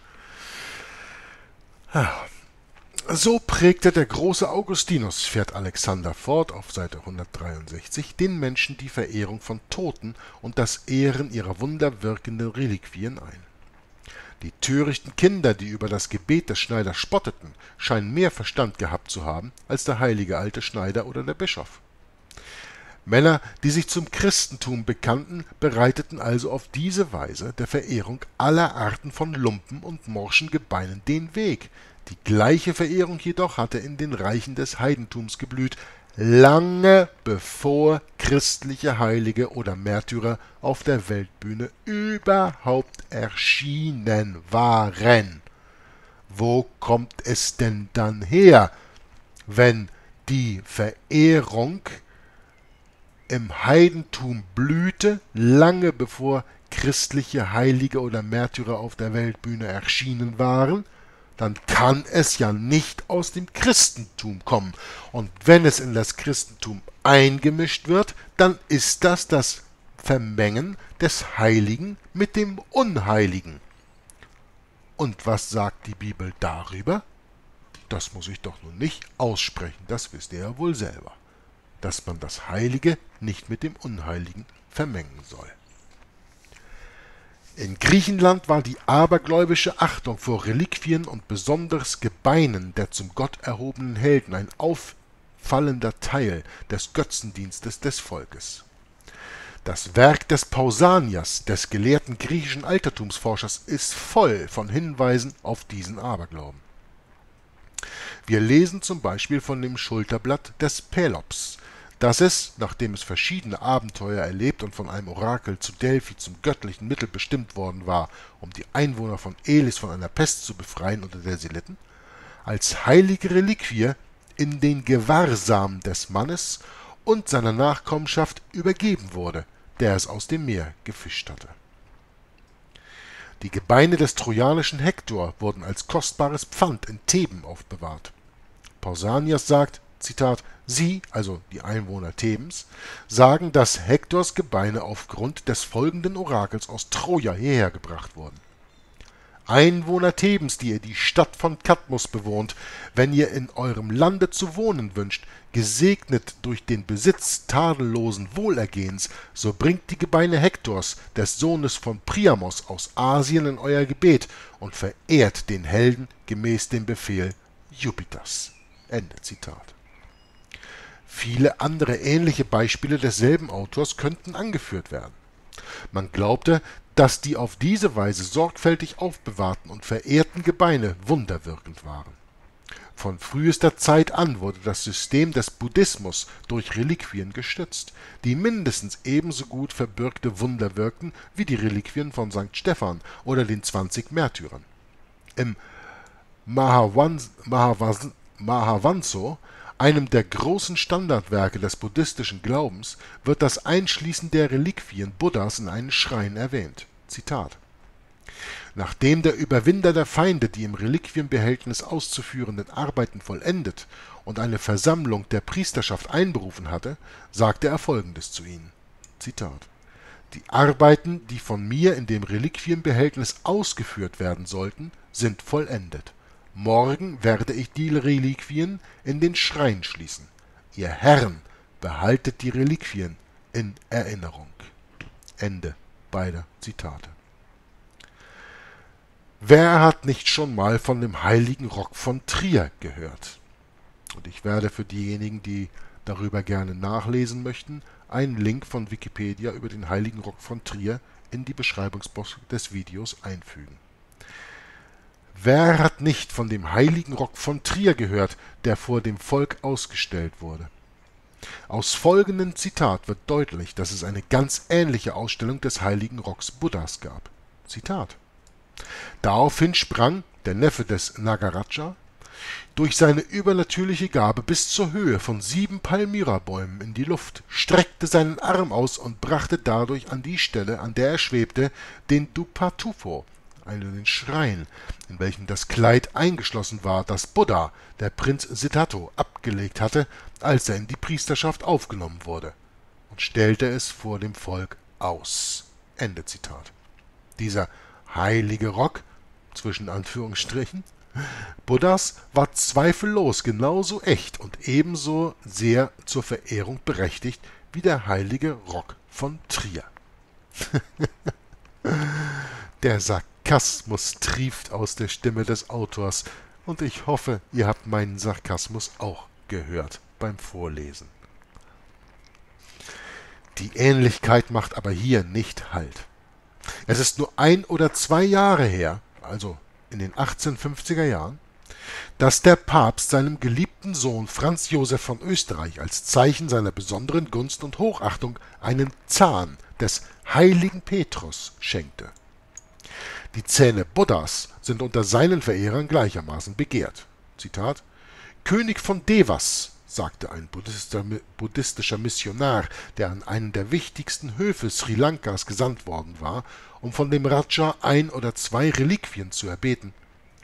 S1: So prägte der große Augustinus, fährt Alexander fort auf Seite 163, den Menschen die Verehrung von Toten und das Ehren ihrer wunderwirkenden Reliquien ein. Die törichten Kinder, die über das Gebet des Schneiders spotteten, scheinen mehr Verstand gehabt zu haben als der heilige alte Schneider oder der Bischof. Männer, die sich zum Christentum bekannten, bereiteten also auf diese Weise der Verehrung aller Arten von Lumpen und morschen Gebeinen den Weg. Die gleiche Verehrung jedoch hatte in den Reichen des Heidentums geblüht, lange bevor christliche Heilige oder Märtyrer auf der Weltbühne überhaupt erschienen waren. Wo kommt es denn dann her, wenn die Verehrung im Heidentum blühte, lange bevor christliche Heilige oder Märtyrer auf der Weltbühne erschienen waren? Dann kann es ja nicht aus dem Christentum kommen. Und wenn es in das Christentum eingemischt wird, dann ist das Vermengen des Heiligen mit dem Unheiligen. Und was sagt die Bibel darüber? Das muss ich doch nun nicht aussprechen, das wisst ihr ja wohl selber, dass man das Heilige nicht mit dem Unheiligen vermengen soll. In Griechenland war die abergläubische Achtung vor Reliquien und besonders Gebeinen der zum Gott erhobenen Helden ein auffallender Teil des Götzendienstes des Volkes. Das Werk des Pausanias, des gelehrten griechischen Altertumsforschers, ist voll von Hinweisen auf diesen Aberglauben. Wir lesen zum Beispiel von dem Schulterblatt des Pelops, dass es, nachdem es verschiedene Abenteuer erlebt und von einem Orakel zu Delphi zum göttlichen Mittel bestimmt worden war, um die Einwohner von Elis von einer Pest zu befreien unter der sie litten, als heilige Reliquie in den Gewahrsam des Mannes und seiner Nachkommenschaft übergeben wurde, der es aus dem Meer gefischt hatte. Die Gebeine des trojanischen Hektor wurden als kostbares Pfand in Theben aufbewahrt. Pausanias sagt, Zitat, sie, also die Einwohner Thebens, sagen, dass Hektors Gebeine aufgrund des folgenden Orakels aus Troja hierher gebracht wurden. Einwohner Thebens, die ihr die Stadt von Kadmos bewohnt, wenn ihr in eurem Lande zu wohnen wünscht, gesegnet durch den Besitz tadellosen Wohlergehens, so bringt die Gebeine Hektors, des Sohnes von Priamos aus Asien, in euer Gebet und verehrt den Helden gemäß dem Befehl Jupiters. Ende Zitat. Viele andere ähnliche Beispiele desselben Autors könnten angeführt werden. Man glaubte, dass die auf diese Weise sorgfältig aufbewahrten und verehrten Gebeine wunderwirkend waren. Von frühester Zeit an wurde das System des Buddhismus durch Reliquien gestützt, die mindestens ebenso gut verbürgte Wunder wirkten wie die Reliquien von St. Stephan oder den 20 Märtyrern. Im Mahavanso, einem der großen Standardwerke des buddhistischen Glaubens, wird das Einschließen der Reliquien Buddhas in einen Schrein erwähnt. Zitat: Nachdem der Überwinder der Feinde die im Reliquienbehältnis auszuführenden Arbeiten vollendet und eine Versammlung der Priesterschaft einberufen hatte, sagte er Folgendes zu ihnen. Zitat: Die Arbeiten, die von mir in dem Reliquienbehältnis ausgeführt werden sollten, sind vollendet. Morgen werde ich die Reliquien in den Schrein schließen. Ihr Herren, behaltet die Reliquien in Erinnerung. Ende beider Zitate. Wer hat nicht schon mal von dem heiligen Rock von Trier gehört? Und ich werde für diejenigen, die darüber gerne nachlesen möchten, einen Link von Wikipedia über den heiligen Rock von Trier in die Beschreibungsbox des Videos einfügen. Wer hat nicht von dem heiligen Rock von Trier gehört, der vor dem Volk ausgestellt wurde? Aus folgendem Zitat wird deutlich, dass es eine ganz ähnliche Ausstellung des heiligen Rocks Buddhas gab. Zitat: Daraufhin sprang der Neffe des Nagaraja durch seine übernatürliche Gabe bis zur Höhe von 7 Palmyrabäumen in die Luft, streckte seinen Arm aus und brachte dadurch an die Stelle, an der er schwebte, den Dupatufo, also den Schrein, in welchem das Kleid eingeschlossen war, das Buddha, der Prinz Siddhartha, abgelegt hatte, als er in die Priesterschaft aufgenommen wurde, und stellte es vor dem Volk aus. Ende Zitat. Dieser heilige Rock, zwischen Anführungsstrichen, Buddhas war zweifellos genauso echt und ebenso sehr zur Verehrung berechtigt wie der heilige Rock von Trier. Der Sarkasmus trieft aus der Stimme des Autors, und ich hoffe, ihr habt meinen Sarkasmus auch gehört beim Vorlesen. Die Ähnlichkeit macht aber hier nicht Halt. Es ist nur 1 oder 2 Jahre her, also in den 1850er Jahren, dass der Papst seinem geliebten Sohn Franz Josef von Österreich als Zeichen seiner besonderen Gunst und Hochachtung einen Zahn des heiligen Petrus schenkte. Die Zähne Buddhas sind unter seinen Verehrern gleichermaßen begehrt. Zitat: König von Devas, sagte ein buddhistischer Missionar, der an einen der wichtigsten Höfe Sri Lankas gesandt worden war, um von dem Raja 1 oder 2 Reliquien zu erbeten.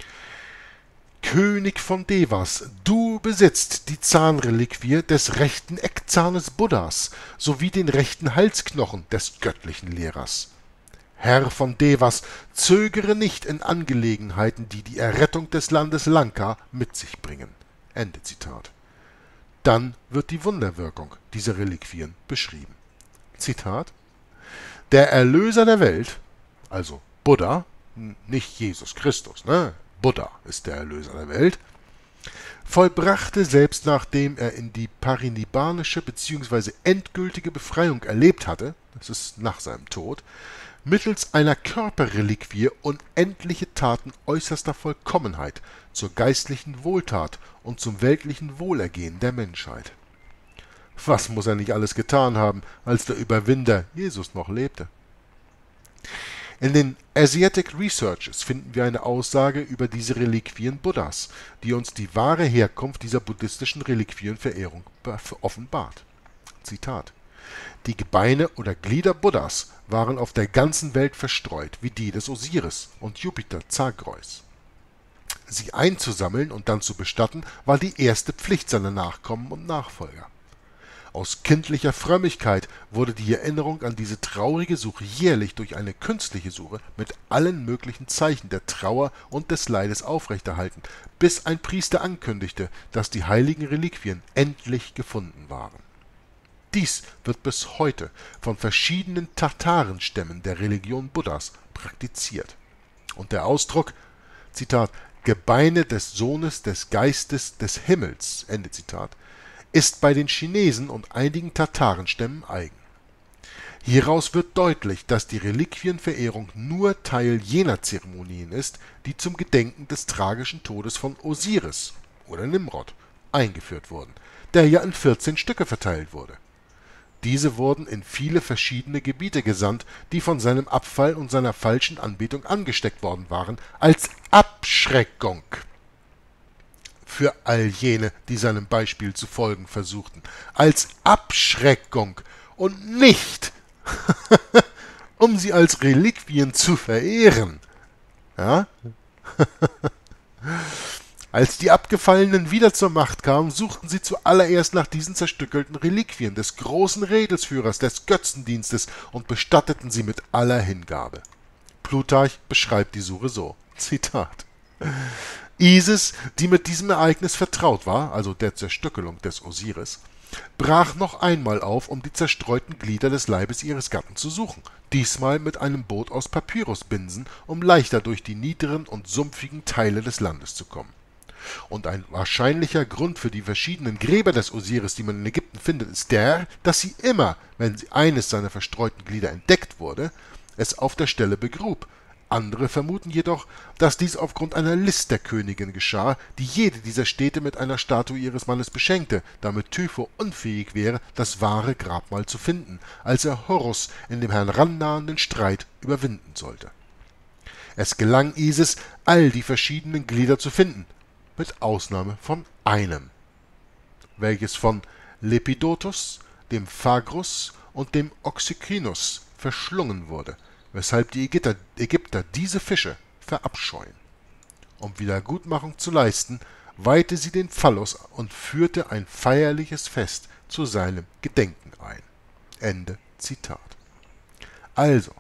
S1: König von Devas, du besitzt die Zahnreliquie des rechten Eckzahnes Buddhas sowie den rechten Halsknochen des göttlichen Lehrers. Herr von Devas, zögere nicht in Angelegenheiten, die die Errettung des Landes Lanka mit sich bringen. Ende Zitat. Dann wird die Wunderwirkung dieser Reliquien beschrieben. Zitat: Der Erlöser der Welt, also Buddha, nicht Jesus Christus, ne? Buddha ist der Erlöser der Welt, vollbrachte, selbst nachdem er in die parinibbanische bzw. endgültige Befreiung erlebt hatte, das ist nach seinem Tod, mittels einer Körperreliquie unendliche Taten äußerster Vollkommenheit zur geistlichen Wohltat und zum weltlichen Wohlergehen der Menschheit. Was muss er nicht alles getan haben, als der Überwinder Jesus noch lebte? In den Asiatic Researches finden wir eine Aussage über diese Reliquien Buddhas, die uns die wahre Herkunft dieser buddhistischen Reliquienverehrung offenbart. Zitat: Die Gebeine oder Glieder Buddhas waren auf der ganzen Welt verstreut, wie die des Osiris und Jupiter Zagreus. Sie einzusammeln und dann zu bestatten, war die erste Pflicht seiner Nachkommen und Nachfolger. Aus kindlicher Frömmigkeit wurde die Erinnerung an diese traurige Suche jährlich durch eine künstliche Suche mit allen möglichen Zeichen der Trauer und des Leides aufrechterhalten, bis ein Priester ankündigte, dass die heiligen Reliquien endlich gefunden waren. Dies wird bis heute von verschiedenen Tatarenstämmen der Religion Buddhas praktiziert. Und der Ausdruck, Zitat, Gebeine des Sohnes des Geistes des Himmels, Ende Zitat, ist bei den Chinesen und einigen Tatarenstämmen eigen. Hieraus wird deutlich, dass die Reliquienverehrung nur Teil jener Zeremonien ist, die zum Gedenken des tragischen Todes von Osiris oder Nimrod eingeführt wurden, der ja in 14 Stücke verteilt wurde. Diese wurden in viele verschiedene Gebiete gesandt, die von seinem Abfall und seiner falschen Anbetung angesteckt worden waren, als Abschreckung für all jene, die seinem Beispiel zu folgen versuchten, als Abschreckung und nicht, um sie als Reliquien zu verehren. Ja? Als die Abgefallenen wieder zur Macht kamen, suchten sie zuallererst nach diesen zerstückelten Reliquien des großen Rädelsführers des Götzendienstes und bestatteten sie mit aller Hingabe. Plutarch beschreibt die Suche so, Zitat: Isis, die mit diesem Ereignis vertraut war, also der Zerstückelung des Osiris, brach noch einmal auf, um die zerstreuten Glieder des Leibes ihres Gatten zu suchen, diesmal mit einem Boot aus Papyrusbinsen, um leichter durch die niederen und sumpfigen Teile des Landes zu kommen. Und ein wahrscheinlicher Grund für die verschiedenen Gräber des Osiris, die man in Ägypten findet, ist der, dass sie immer, wenn eines seiner verstreuten Glieder entdeckt wurde, es auf der Stelle begrub. Andere vermuten jedoch, dass dies aufgrund einer List der Königin geschah, die jede dieser Städte mit einer Statue ihres Mannes beschenkte, damit Typho unfähig wäre, das wahre Grabmal zu finden, als er Horus in dem herannahenden Streit überwinden sollte. Es gelang Isis, all die verschiedenen Glieder zu finden, mit Ausnahme von einem, welches von Lepidotus, dem Phagrus und dem Oxykinus verschlungen wurde, weshalb die Ägypter diese Fische verabscheuen. Um Wiedergutmachung zu leisten, weihte sie den Phallus und führte ein feierliches Fest zu seinem Gedenken ein. Ende Zitat. Also,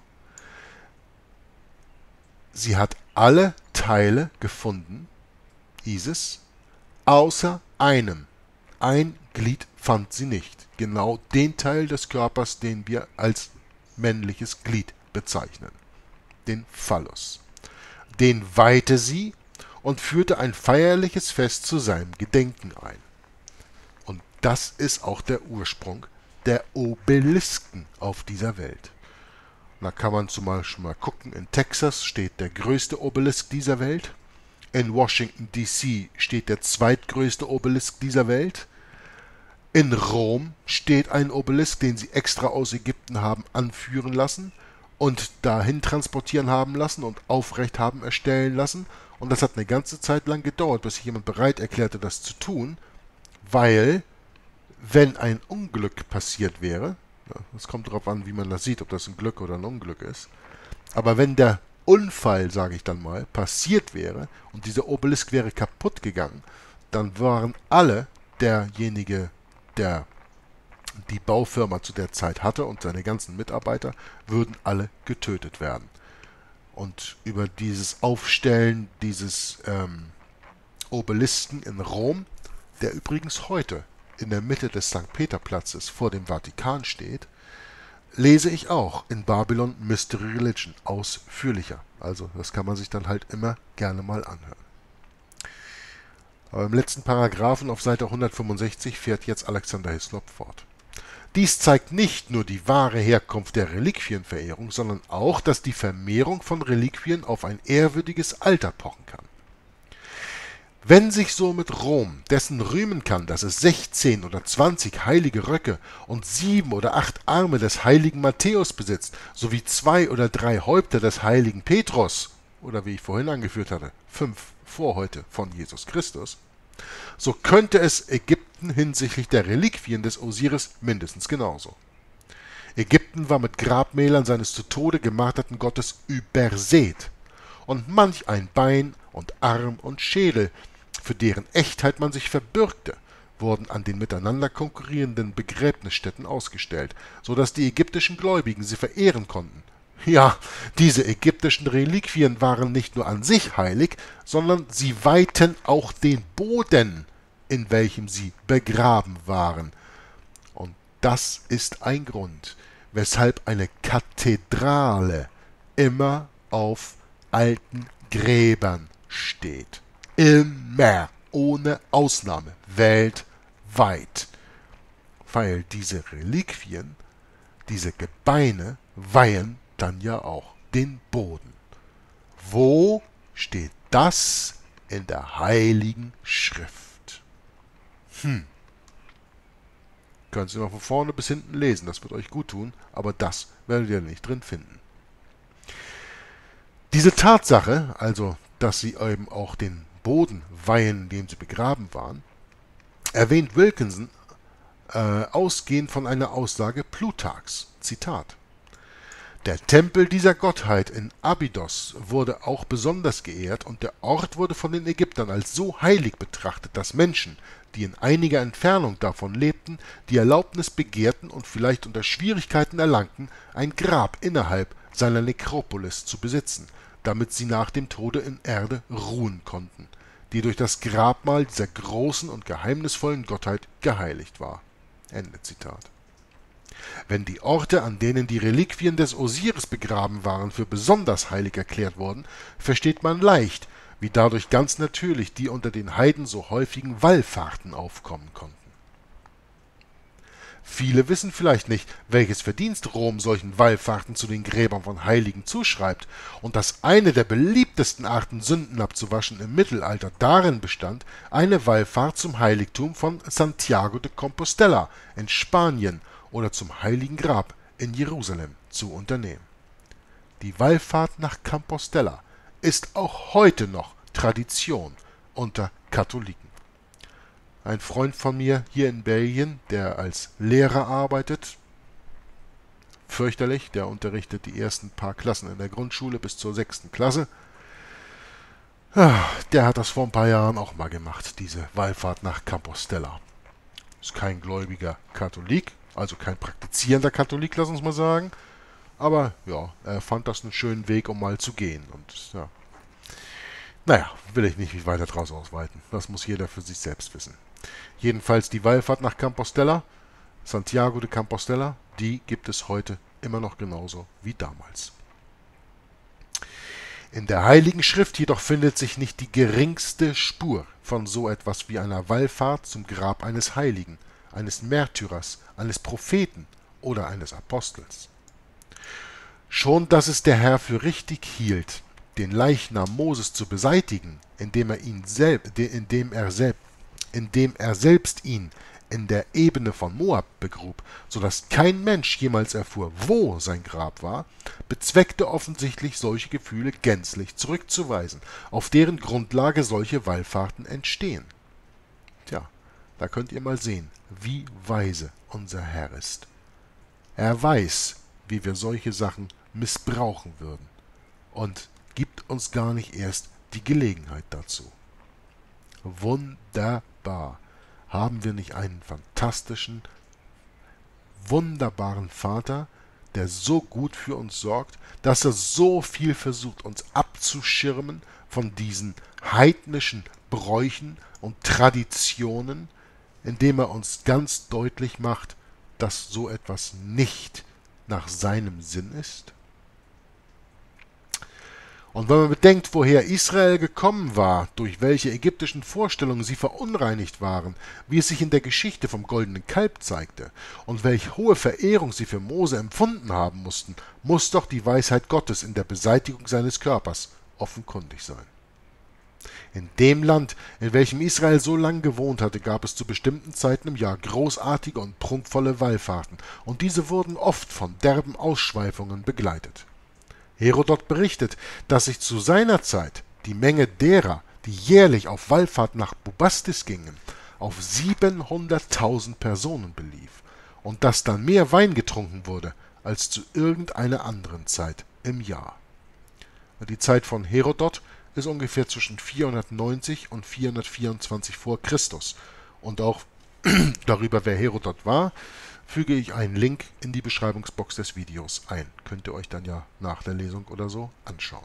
S1: sie hat alle Teile gefunden, Isis, außer einem. Ein Glied fand sie nicht, genau den Teil des Körpers, den wir als männliches Glied bezeichnen, den Phallus. Den weihte sie und führte ein feierliches Fest zu seinem Gedenken ein. Und das ist auch der Ursprung der Obelisken auf dieser Welt. Da kann man zum Beispiel mal gucken, in Texas steht der größte Obelisk dieser Welt, in Washington D.C. steht der zweitgrößte Obelisk dieser Welt, in Rom steht ein Obelisk, den sie extra aus Ägypten haben anführen lassen und dahin transportieren haben lassen und aufrecht haben erstellen lassen. Und das hat eine ganze Zeit lang gedauert, bis sich jemand bereit erklärte, das zu tun, weil, wenn ein Unglück passiert wäre, es kommt darauf an, wie man das sieht, ob das ein Glück oder ein Unglück ist, aber wenn der Unfall, sage ich dann mal, passiert wäre und dieser Obelisk wäre kaputt gegangen, dann waren alle, derjenige, der die Baufirma zu der Zeit hatte und seine ganzen Mitarbeiter, würden alle getötet werden. Und über dieses Aufstellen dieses Obelisken in Rom, der übrigens heute in der Mitte des St. Peterplatzes vor dem Vatikan steht, lese ich auch in Babylon Mystery Religion ausführlicher. Also das kann man sich dann halt immer gerne mal anhören. Aber im letzten Paragraphen auf Seite 165 fährt jetzt Alexander Hislop fort. Dies zeigt nicht nur die wahre Herkunft der Reliquienverehrung, sondern auch, dass die Vermehrung von Reliquien auf ein ehrwürdiges Alter pochen kann. Wenn sich somit Rom dessen rühmen kann, dass es 16 oder 20 heilige Röcke und 7 oder 8 Arme des heiligen Matthäus besitzt, sowie 2 oder 3 Häupter des heiligen Petrus, oder wie ich vorhin angeführt hatte, 5 Vorhäute von Jesus Christus, so könnte es Ägypten hinsichtlich der Reliquien des Osiris mindestens genauso. Ägypten war mit Grabmälern seines zu Tode gemarterten Gottes übersät, und manch ein Bein und Arm und Schädel, für deren Echtheit man sich verbürgte, wurden an den miteinander konkurrierenden Begräbnisstätten ausgestellt, so dass die ägyptischen Gläubigen sie verehren konnten. Ja, diese ägyptischen Reliquien waren nicht nur an sich heilig, sondern sie weihten auch den Boden, in welchem sie begraben waren. Und das ist ein Grund, weshalb eine Kathedrale immer auf alten Gräbern steht. Immer, ohne Ausnahme, weltweit. Weil diese Reliquien, diese Gebeine weihen dann ja auch den Boden. Wo steht das in der Heiligen Schrift? Können Sie mal von vorne bis hinten lesen, das wird euch gut tun, aber das werdet ihr nicht drin finden. Diese Tatsache, also dass sie eben auch den Boden weihen, in dem sie begraben waren, erwähnt Wilkinson ausgehend von einer Aussage Plutarchs. Zitat: Der Tempel dieser Gottheit in Abydos wurde auch besonders geehrt und der Ort wurde von den Ägyptern als so heilig betrachtet, dass Menschen, die in einiger Entfernung davon lebten, die Erlaubnis begehrten und vielleicht unter Schwierigkeiten erlangten, ein Grab innerhalb seiner Nekropolis zu besitzen, damit sie nach dem Tode in Erde ruhen konnten, die durch das Grabmal dieser großen und geheimnisvollen Gottheit geheiligt war. Ende Zitat. Wenn die Orte, an denen die Reliquien des Osiris begraben waren, für besonders heilig erklärt wurden, versteht man leicht, wie dadurch ganz natürlich die unter den Heiden so häufigen Wallfahrten aufkommen konnten. Viele wissen vielleicht nicht, welches Verdienst Rom solchen Wallfahrten zu den Gräbern von Heiligen zuschreibt und dass eine der beliebtesten Arten, Sünden abzuwaschen, im Mittelalter darin bestand, eine Wallfahrt zum Heiligtum von Santiago de Compostela in Spanien oder zum Heiligen Grab in Jerusalem zu unternehmen. Die Wallfahrt nach Compostela ist auch heute noch Tradition unter Katholiken. Ein Freund von mir hier in Belgien, der als Lehrer arbeitet, fürchterlich, der unterrichtet die ersten paar Klassen in der Grundschule bis zur 6. Klasse, der hat das vor ein paar Jahren auch mal gemacht, diese Wallfahrt nach Compostela. Ist kein gläubiger Katholik, also kein praktizierender Katholik, lass uns mal sagen, aber ja, er fand das einen schönen Weg, um mal zu gehen. Und ja, naja, will ich nicht weiter draus ausweiten. Das muss jeder für sich selbst wissen. Jedenfalls die Wallfahrt nach Compostela, Santiago de Compostela, die gibt es heute immer noch genauso wie damals. In der Heiligen Schrift jedoch findet sich nicht die geringste Spur von so etwas wie einer Wallfahrt zum Grab eines Heiligen, eines Märtyrers, eines Propheten oder eines Apostels. Schon dass es der Herr für richtig hielt, den Leichnam Moses zu beseitigen, indem er selbst ihn in der Ebene von Moab begrub, so dass kein Mensch jemals erfuhr, wo sein Grab war, bezweckte offensichtlich solche Gefühle gänzlich zurückzuweisen, auf deren Grundlage solche Wallfahrten entstehen. Tja, da könnt ihr mal sehen, wie weise unser Herr ist. Er weiß, wie wir solche Sachen missbrauchen würden und gibt uns gar nicht erst die Gelegenheit dazu. Wunderbar. Haben wir nicht einen fantastischen, wunderbaren Vater, der so gut für uns sorgt, dass er so viel versucht, uns abzuschirmen von diesen heidnischen Bräuchen und Traditionen, indem er uns ganz deutlich macht, dass so etwas nicht nach seinem Sinn ist? Und wenn man bedenkt, woher Israel gekommen war, durch welche ägyptischen Vorstellungen sie verunreinigt waren, wie es sich in der Geschichte vom goldenen Kalb zeigte und welch hohe Verehrung sie für Mose empfunden haben mussten, muss doch die Weisheit Gottes in der Beseitigung seines Körpers offenkundig sein. In dem Land, in welchem Israel so lang gewohnt hatte, gab es zu bestimmten Zeiten im Jahr großartige und prunkvolle Wallfahrten, und diese wurden oft von derben Ausschweifungen begleitet. Herodot berichtet, dass sich zu seiner Zeit die Menge derer, die jährlich auf Wallfahrt nach Bubastis gingen, auf 700.000 Personen belief und dass dann mehr Wein getrunken wurde als zu irgendeiner anderen Zeit im Jahr. Die Zeit von Herodot ist ungefähr zwischen 490 und 424 vor Christus. Und auch darüber, wer Herodot war, füge ich einen Link in die Beschreibungsbox des Videos ein. Könnt ihr euch dann ja nach der Lesung oder so anschauen.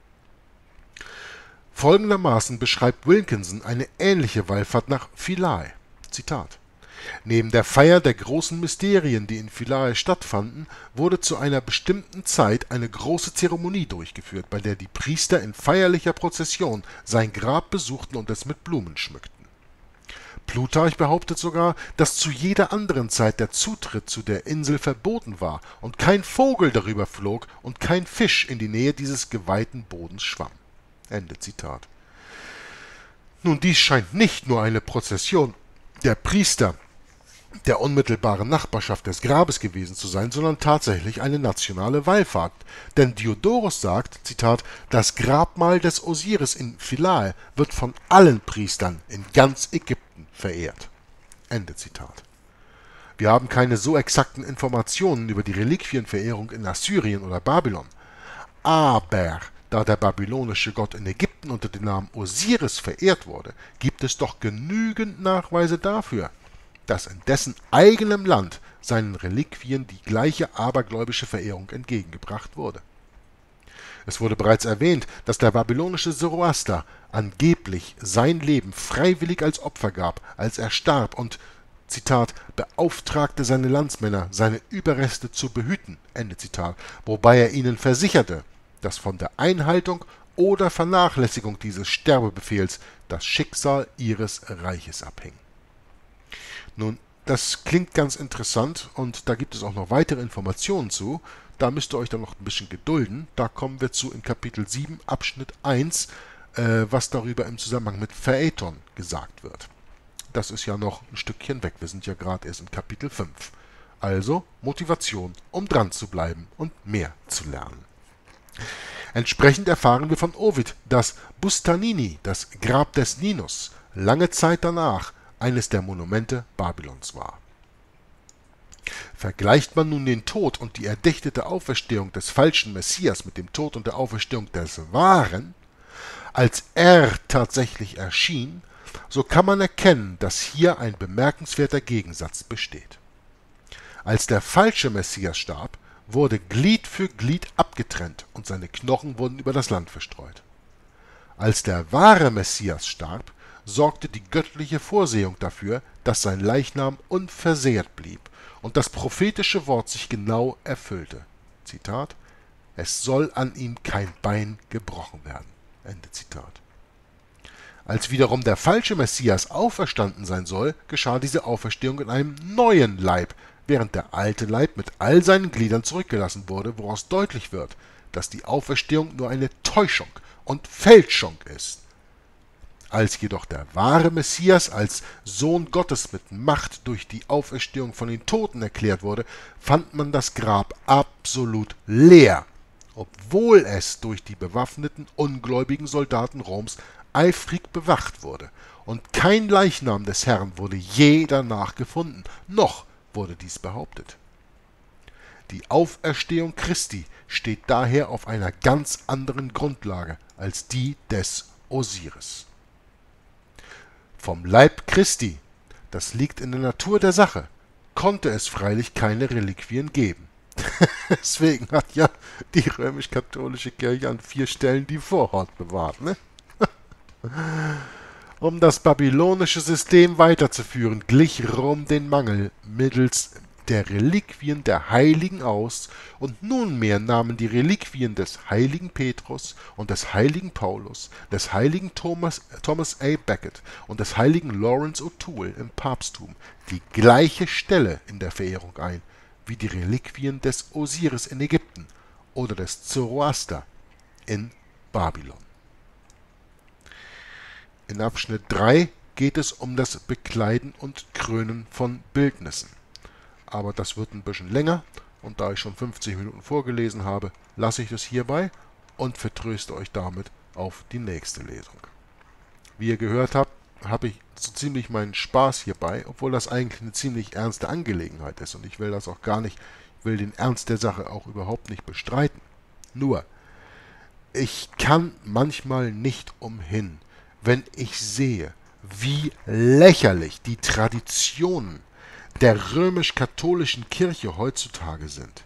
S1: Folgendermaßen beschreibt Wilkinson eine ähnliche Wallfahrt nach Philae. Zitat: Neben der Feier der großen Mysterien, die in Philae stattfanden, wurde zu einer bestimmten Zeit eine große Zeremonie durchgeführt, bei der die Priester in feierlicher Prozession sein Grab besuchten und es mit Blumen schmückten. Plutarch behauptet sogar, dass zu jeder anderen Zeit der Zutritt zu der Insel verboten war und kein Vogel darüber flog und kein Fisch in die Nähe dieses geweihten Bodens schwamm. Ende Zitat. Nun, dies scheint nicht nur eine Prozession der Priester der unmittelbaren Nachbarschaft des Grabes gewesen zu sein, sondern tatsächlich eine nationale Wallfahrt. Denn Diodorus sagt, Zitat, das Grabmal des Osiris in Philae wird von allen Priestern in ganz Ägypten verehrt. Ende Zitat. Wir haben keine so exakten Informationen über die Reliquienverehrung in Assyrien oder Babylon. Aber da der babylonische Gott in Ägypten unter dem Namen Osiris verehrt wurde, gibt es doch genügend Nachweise dafür, dass in dessen eigenem Land seinen Reliquien die gleiche abergläubische Verehrung entgegengebracht wurde. Es wurde bereits erwähnt, dass der babylonische Zoroaster angeblich sein Leben freiwillig als Opfer gab, als er starb und, Zitat, beauftragte seine Landsmänner, seine Überreste zu behüten, Ende Zitat, wobei er ihnen versicherte, dass von der Einhaltung oder Vernachlässigung dieses Sterbebefehls das Schicksal ihres Reiches abhing. Nun, das klingt ganz interessant und da gibt es auch noch weitere Informationen zu. Da müsst ihr euch dann noch ein bisschen gedulden. Da kommen wir zu in Kapitel 7, Abschnitt 1, was darüber im Zusammenhang mit Phaeton gesagt wird. Das ist ja noch ein Stückchen weg. Wir sind ja gerade erst in Kapitel 5. Also Motivation, um dran zu bleiben und mehr zu lernen. Entsprechend erfahren wir von Ovid, dass Bustanini, das Grab des Ninus, lange Zeit danach eines der Monumente Babylons war. Vergleicht man nun den Tod und die erdichtete Auferstehung des falschen Messias mit dem Tod und der Auferstehung des wahren, als er tatsächlich erschien, so kann man erkennen, dass hier ein bemerkenswerter Gegensatz besteht. Als der falsche Messias starb, wurde Glied für Glied abgetrennt und seine Knochen wurden über das Land verstreut. Als der wahre Messias starb, sorgte die göttliche Vorsehung dafür, dass sein Leichnam unversehrt blieb und das prophetische Wort sich genau erfüllte. Zitat: Es soll an ihm kein Bein gebrochen werden. Ende Zitat. Als wiederum der falsche Messias auferstanden sein soll, geschah diese Auferstehung in einem neuen Leib, während der alte Leib mit all seinen Gliedern zurückgelassen wurde, woraus deutlich wird, dass die Auferstehung nur eine Täuschung und Fälschung ist. Als jedoch der wahre Messias als Sohn Gottes mit Macht durch die Auferstehung von den Toten erklärt wurde, fand man das Grab absolut leer, obwohl es durch die bewaffneten, ungläubigen Soldaten Roms eifrig bewacht wurde. Und kein Leichnam des Herrn wurde je danach gefunden, noch wurde dies behauptet. Die Auferstehung Christi steht daher auf einer ganz anderen Grundlage als die des Osiris. Vom Leib Christi, das liegt in der Natur der Sache, konnte es freilich keine Reliquien geben. Deswegen hat ja die römisch-katholische Kirche an 4 Stellen die Vorhaut bewahrt, ne? Um das babylonische System weiterzuführen, glich Rom den Mangel mittels der Reliquien der Heiligen aus, und nunmehr nahmen die Reliquien des heiligen Petrus und des heiligen Paulus, des heiligen Thomas A. Becket und des heiligen Lawrence O'Toole im Papsttum die gleiche Stelle in der Verehrung ein, wie die Reliquien des Osiris in Ägypten oder des Zoroaster in Babylon. In Abschnitt 3 geht es um das Bekleiden und Krönen von Bildnissen. Aber das wird ein bisschen länger, und da ich schon 50 Minuten vorgelesen habe, lasse ich es hierbei und vertröste euch damit auf die nächste Lesung. Wie ihr gehört habt, habe ich so ziemlich meinen Spaß hierbei, obwohl das eigentlich eine ziemlich ernste Angelegenheit ist, und ich will das auch gar nicht, will den Ernst der Sache auch überhaupt nicht bestreiten. Nur, ich kann manchmal nicht umhin, wenn ich sehe, wie lächerlich die Traditionen der römisch-katholischen Kirche heutzutage sind.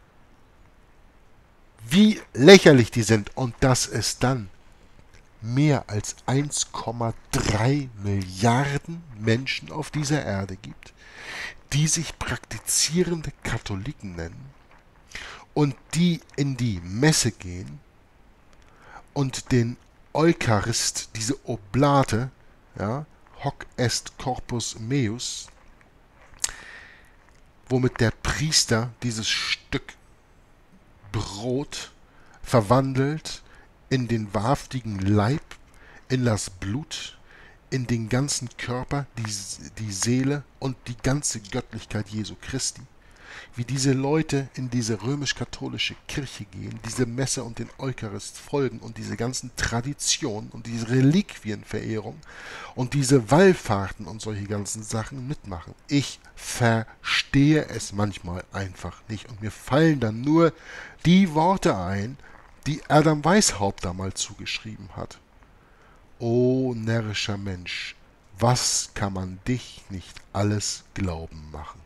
S1: Wie lächerlich die sind, und dass es dann mehr als 1,3 Milliarden Menschen auf dieser Erde gibt, die sich praktizierende Katholiken nennen und die in die Messe gehen und den Eucharist, diese Oblate, ja, hoc est corpus meus, womit der Priester dieses Stück Brot verwandelt in den wahrhaftigen Leib, in das Blut, in den ganzen Körper, die Seele und die ganze Göttlichkeit Jesu Christi. Wie diese Leute in diese römisch-katholische Kirche gehen, diese Messe und den Eucharist folgen und diese ganzen Traditionen und diese Reliquienverehrung und diese Wallfahrten und solche ganzen Sachen mitmachen. Ich verstehe es manchmal einfach nicht, und mir fallen dann nur die Worte ein, die Adam Weishaupt damals zugeschrieben hat. O närrischer Mensch, was kann man dich nicht alles glauben machen?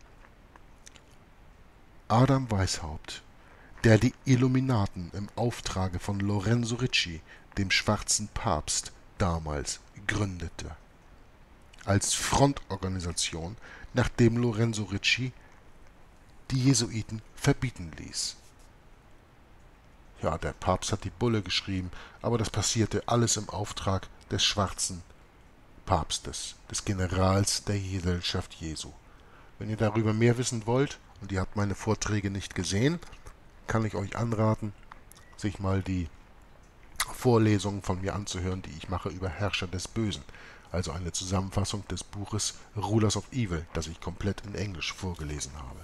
S1: Adam Weishaupt, der die Illuminaten im Auftrage von Lorenzo Ricci, dem schwarzen Papst, damals gründete. Als Frontorganisation, nachdem Lorenzo Ricci die Jesuiten verbieten ließ. Ja, der Papst hat die Bulle geschrieben, aber das passierte alles im Auftrag des schwarzen Papstes, des Generals der Gesellschaft Jesu. Wenn ihr darüber mehr wissen wollt und ihr habt meine Vorträge nicht gesehen, kann ich euch anraten, sich mal die Vorlesungen von mir anzuhören, die ich mache über Herrscher des Bösen, also eine Zusammenfassung des Buches Rulers of Evil, das ich komplett in Englisch vorgelesen habe.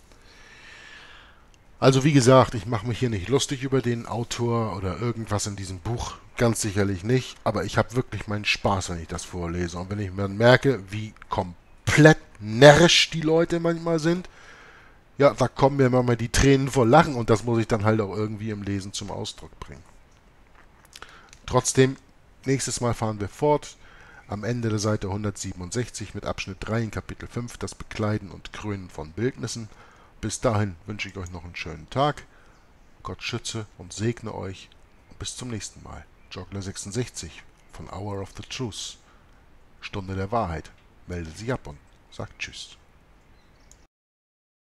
S1: Also wie gesagt, ich mache mich hier nicht lustig über den Autor oder irgendwas in diesem Buch, ganz sicherlich nicht, aber ich habe wirklich meinen Spaß, wenn ich das vorlese, und wenn ich mir merke, wie komplett närrisch die Leute manchmal sind, ja, da kommen mir manchmal die Tränen vor Lachen, und das muss ich dann halt auch irgendwie im Lesen zum Ausdruck bringen. Trotzdem, nächstes Mal fahren wir fort, am Ende der Seite 167 mit Abschnitt 3 in Kapitel 5, das Bekleiden und Krönen von Bildnissen. Bis dahin wünsche ich euch noch einen schönen Tag, Gott schütze und segne euch, und bis zum nächsten Mal. Joggler 66 von Hour of the Truth, Stunde der Wahrheit, meldet sich ab und sagt Tschüss.